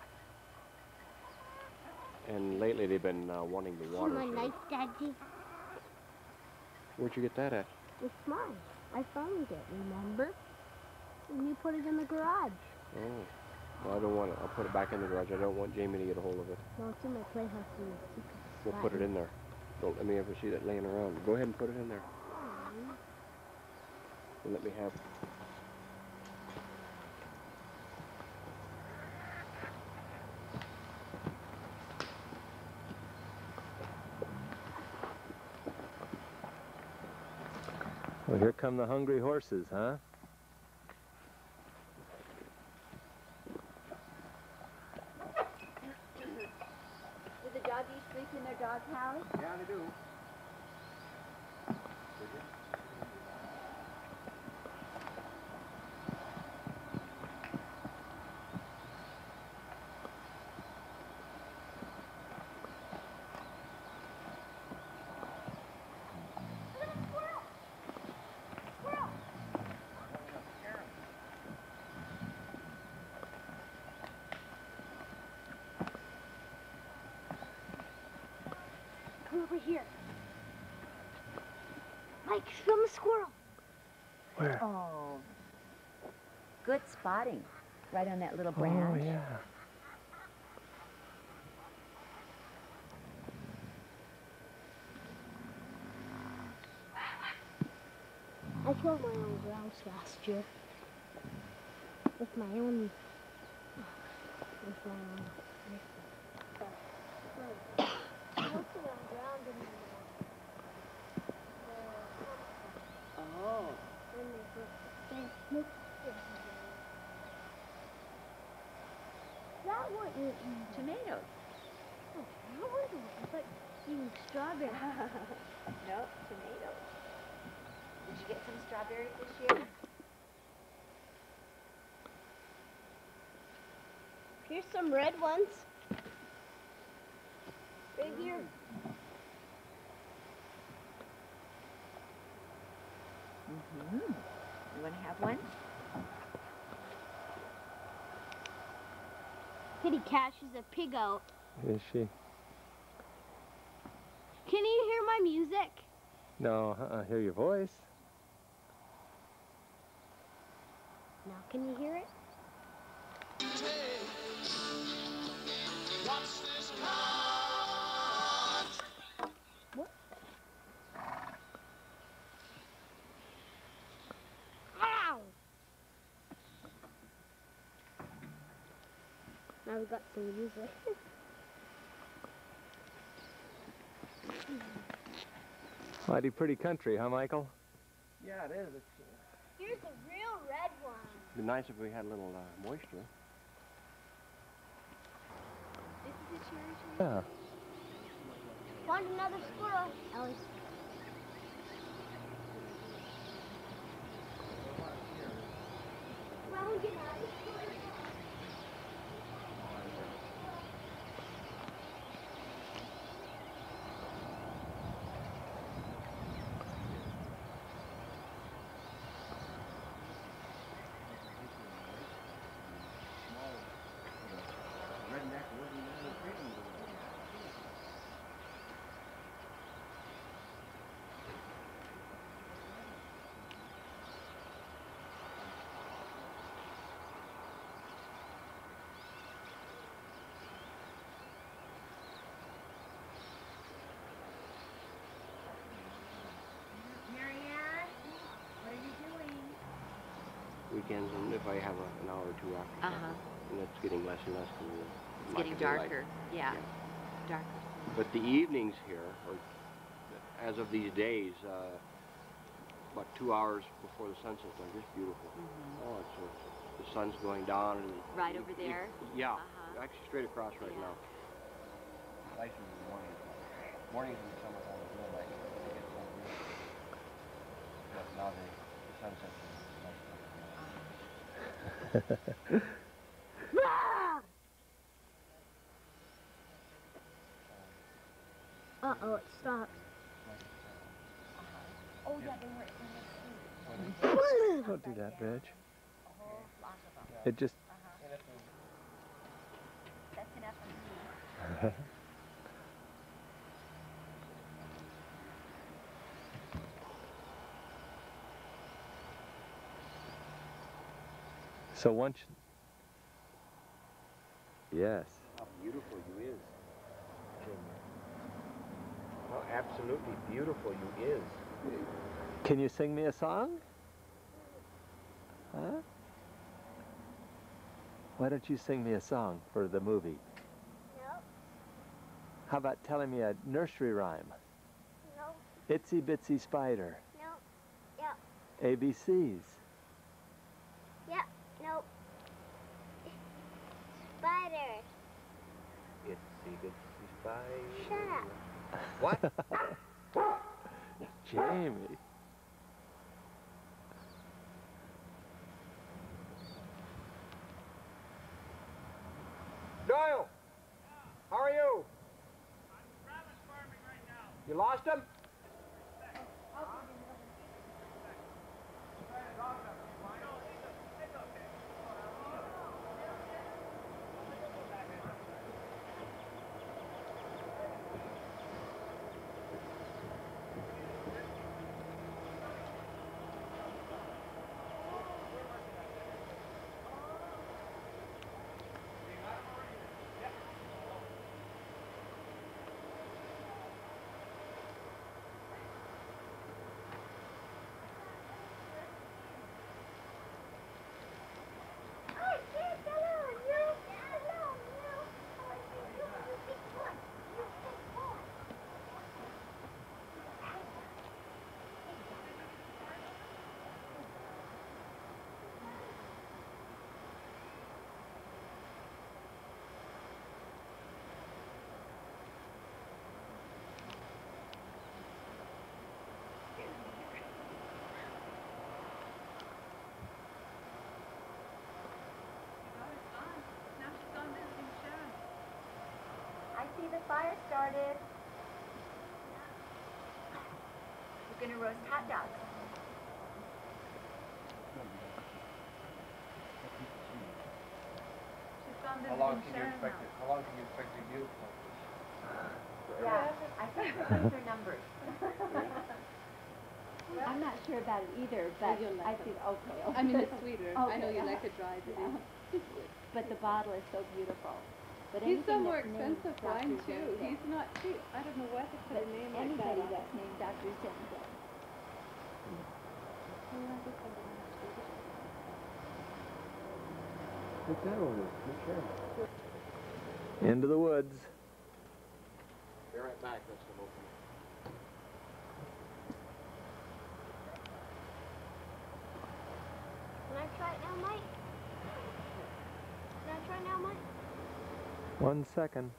And lately they've been uh, wanting the water. My so- knife, Daddy. Where'd you get that at? It's mine. I found it, remember? And you put it in the garage. Oh. Well, I don't want it. I'll put it back in the garage. I don't want Jamie to get a hold of it. No, it's in my playhouse in the secret We'll put it in there. Don't let me ever see that laying around. Go ahead and put it in there. And let me have it. Well, here come the hungry horses, huh? Do the doggies sleep in their dog house? Yeah, they do. Come over here. a squirrel. Where? Oh. Good spotting. Right on that little Oh, branch. yeah. I killed my own grouse last year. With my own... With my own... Oh. That one is Tomatoes. Oh, that was it's like eating strawberry. Nope, tomatoes. Did you get some strawberries this year? Here's some red ones. Right here. Mm-hmm. You want to have one? Kitty Cash is a pig out. Is she? Can you hear my music? No, uh-uh. Hear your voice. Now can you hear it? What? Ow! Now we got some music. Mighty pretty country, huh, Michael? Yeah, it is. It's, Here's a real red one. It'd be nice if we had a little uh, moisture. This is a cherry tree. Yeah. Found another squirrel, Ellie. Well, get out of here. Weekends, and if I have a, an hour or two after, Uh-huh. and it's getting less and less. It's getting darker. Yeah. Yeah. Darker. But the evenings here, or as of these days, uh, about two hours before the sun sets, are just beautiful. Mm-hmm. Oh, it's, it's the sun's going down, and Right you- over you- there? yeah, Uh-huh. actually straight across right Yeah. now. Nice in the morning. Mornings in the summertime is real nice. They get so beautiful. But now the, the sunset is nice. Uh-oh, it stopped. Oh, yeah, they were Don't do that, Reg. It just... That's enough of me. So once... Yes. how beautiful you is. How absolutely beautiful you is. Can you sing me a song? Huh? Why don't you sing me a song for the movie? No. How about telling me a nursery rhyme? No. Itsy Bitsy Spider. No. Yeah. A B Cs. Yeah. No. Spider. Itsy bitsy spider. Shut up. What? Jamie. Doyle! How are you? I'm rabbit farming right now. You lost him? the fire started. We're gonna roast hot dogs. How long can you expect it, how long can you expect it to use? Yeah, I think those are numbers. I'm not sure about it either, but you'll like I it. think, okay. I mean, it's sweeter. I know you Okay. like it dry, but Yeah. But the bottle is so beautiful. But he's so anything more that's named expensive Doctor wine too. Zenzik, He's not cheap. I don't know why they put but a name like anybody that. that's named Doctor Zenzik. What's that over there? Sure. Into the woods. Be right back, let's come open. Can I try it now, Mike? Can I try now, Mike? One second.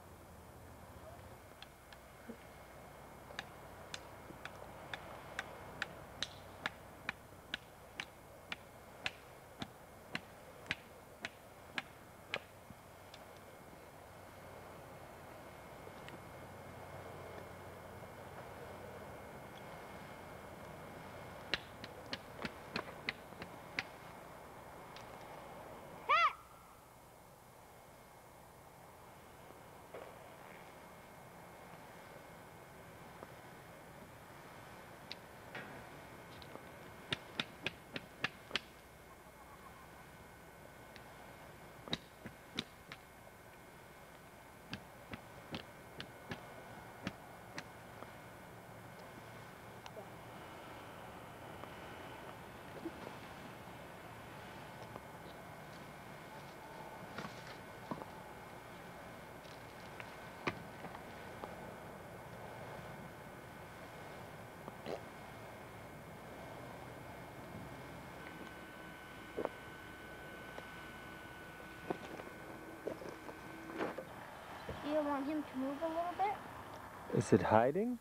Do you want him to move a little bit? Is it hiding?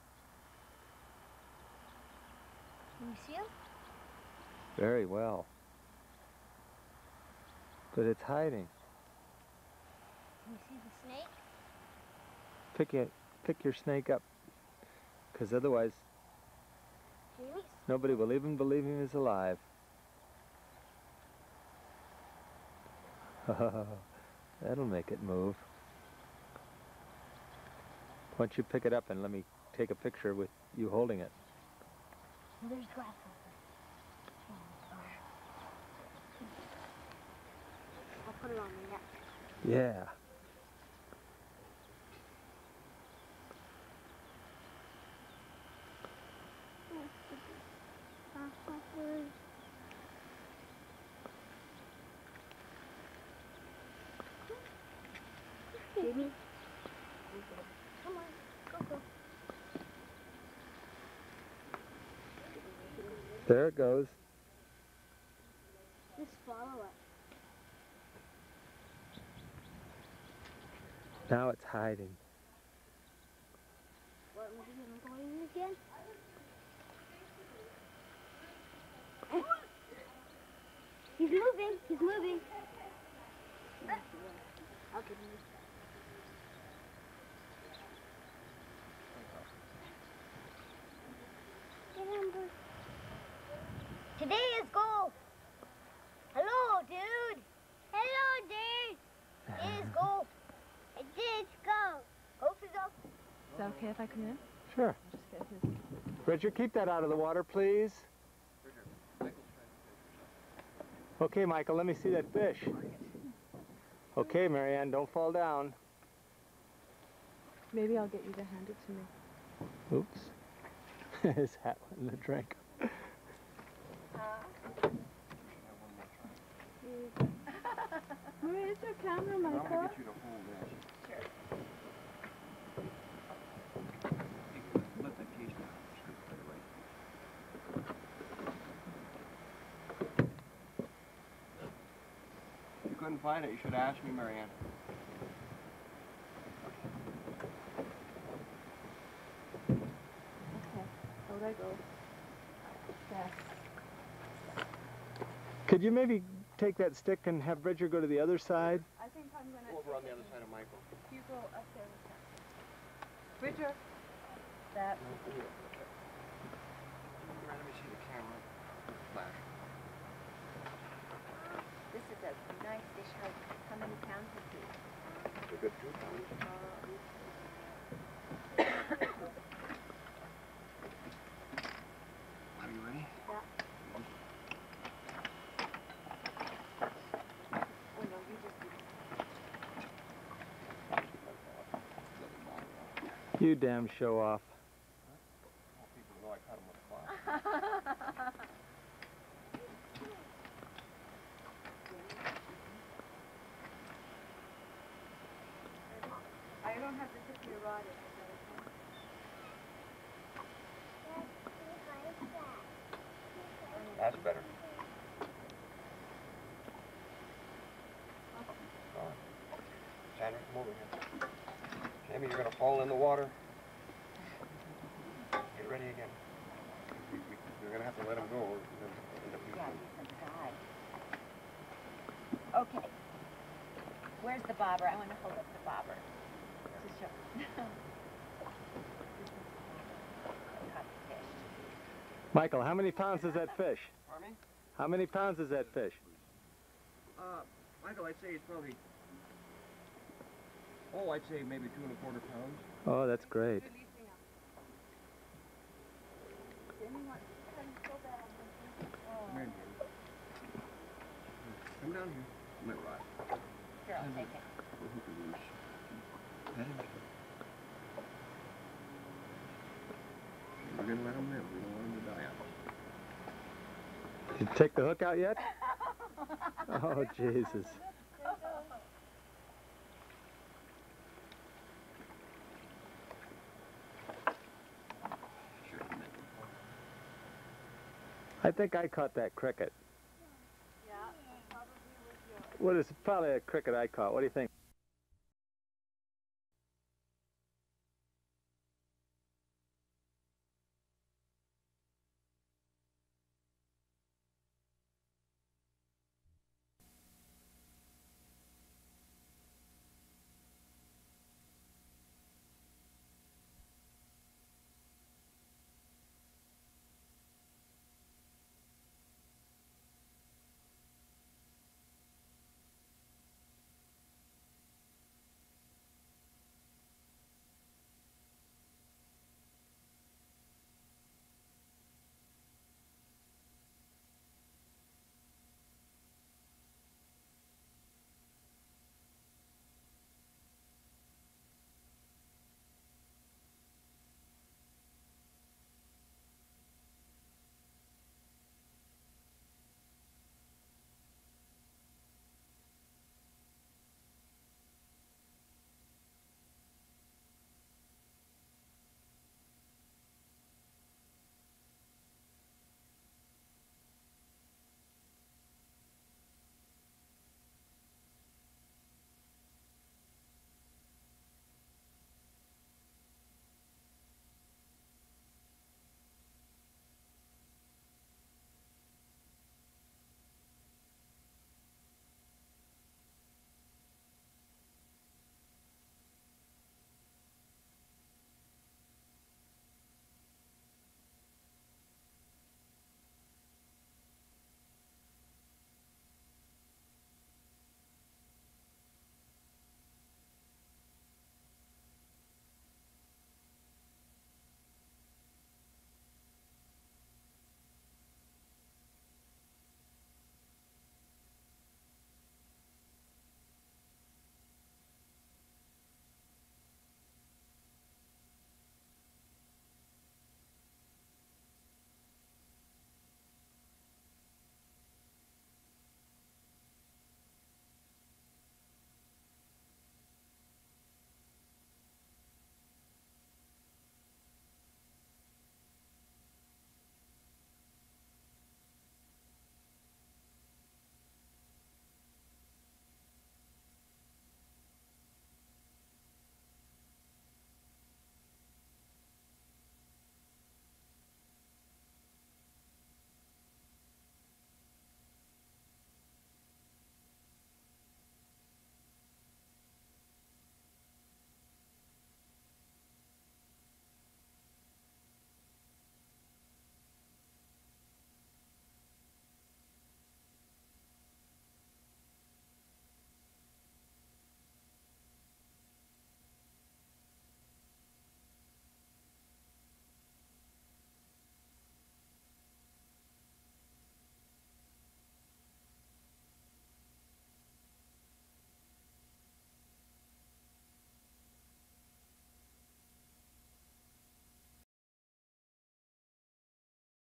Can you see him? Very well. But it's hiding. Can you see the snake? Pick it, pick your snake up, because otherwise Really? nobody will even believe him is alive. That'll make it move. Why don't you pick it up and let me take a picture with you holding it? There's grasshopper. I'll put it on my neck. Yeah. Grasshoppers. Jamie. Come on, go, go. There it goes. Just follow it. Now it's hiding. What, was it going again? He's moving, he's moving. I'll give him. Remember. Today is golf. Hello, dude. Hello, dude. It is golf. It is golf. Golf is up. Is that okay if I come in? Sure. Just get his. Richard, keep that out of the water, please. Okay, Michael, let me see that fish. Okay, Marianne, don't fall down. Maybe I'll get you to hand it to me. Oops. His hat went in the drink. Where is your camera, I'm Michael? gonna get you to hold that. Sure. Let that case down. Scoop it right. If you couldn't find it, you should ask me, Marianne. Okay. Out I go. Yes. Could you maybe take that stick and have Bridger go to the other side? I think I'm gonna. Over on the other side of Michael. You go up there with Bridger. That. Let me see the camera. Flash. This is a nice fish house. How many pounds is he? A good two pounds. Are you ready? Yeah. Oh no, you just do this. You damn show off. People know I caught him with a claw. I don't have to tip your rod. That's better. All right. Sandra, come over here. Jamie, you're going to fall in the water. Get ready again. We, we, you're going to have to let him go. Or you're gonna end up Yeah, using- he's inside. Okay. Where's the bobber? I want to hold up the bobber to show. Caught the fish. Michael, how many pounds is that fish? Pardon me? How many pounds is that fish? Uh, Michael, I'd say it's probably, oh, I'd say maybe two and a quarter pounds. Oh, that's great. Come here, Jamie. Come down here. Let rod. Here, I'll take it. Hook it loose. Let him. We're gonna let him live. We don't want him to die out. Did you take the hook out yet? Oh, Jesus. I think I caught that cricket. Yeah, probably was yours. What is probably a cricket I caught. What do you think?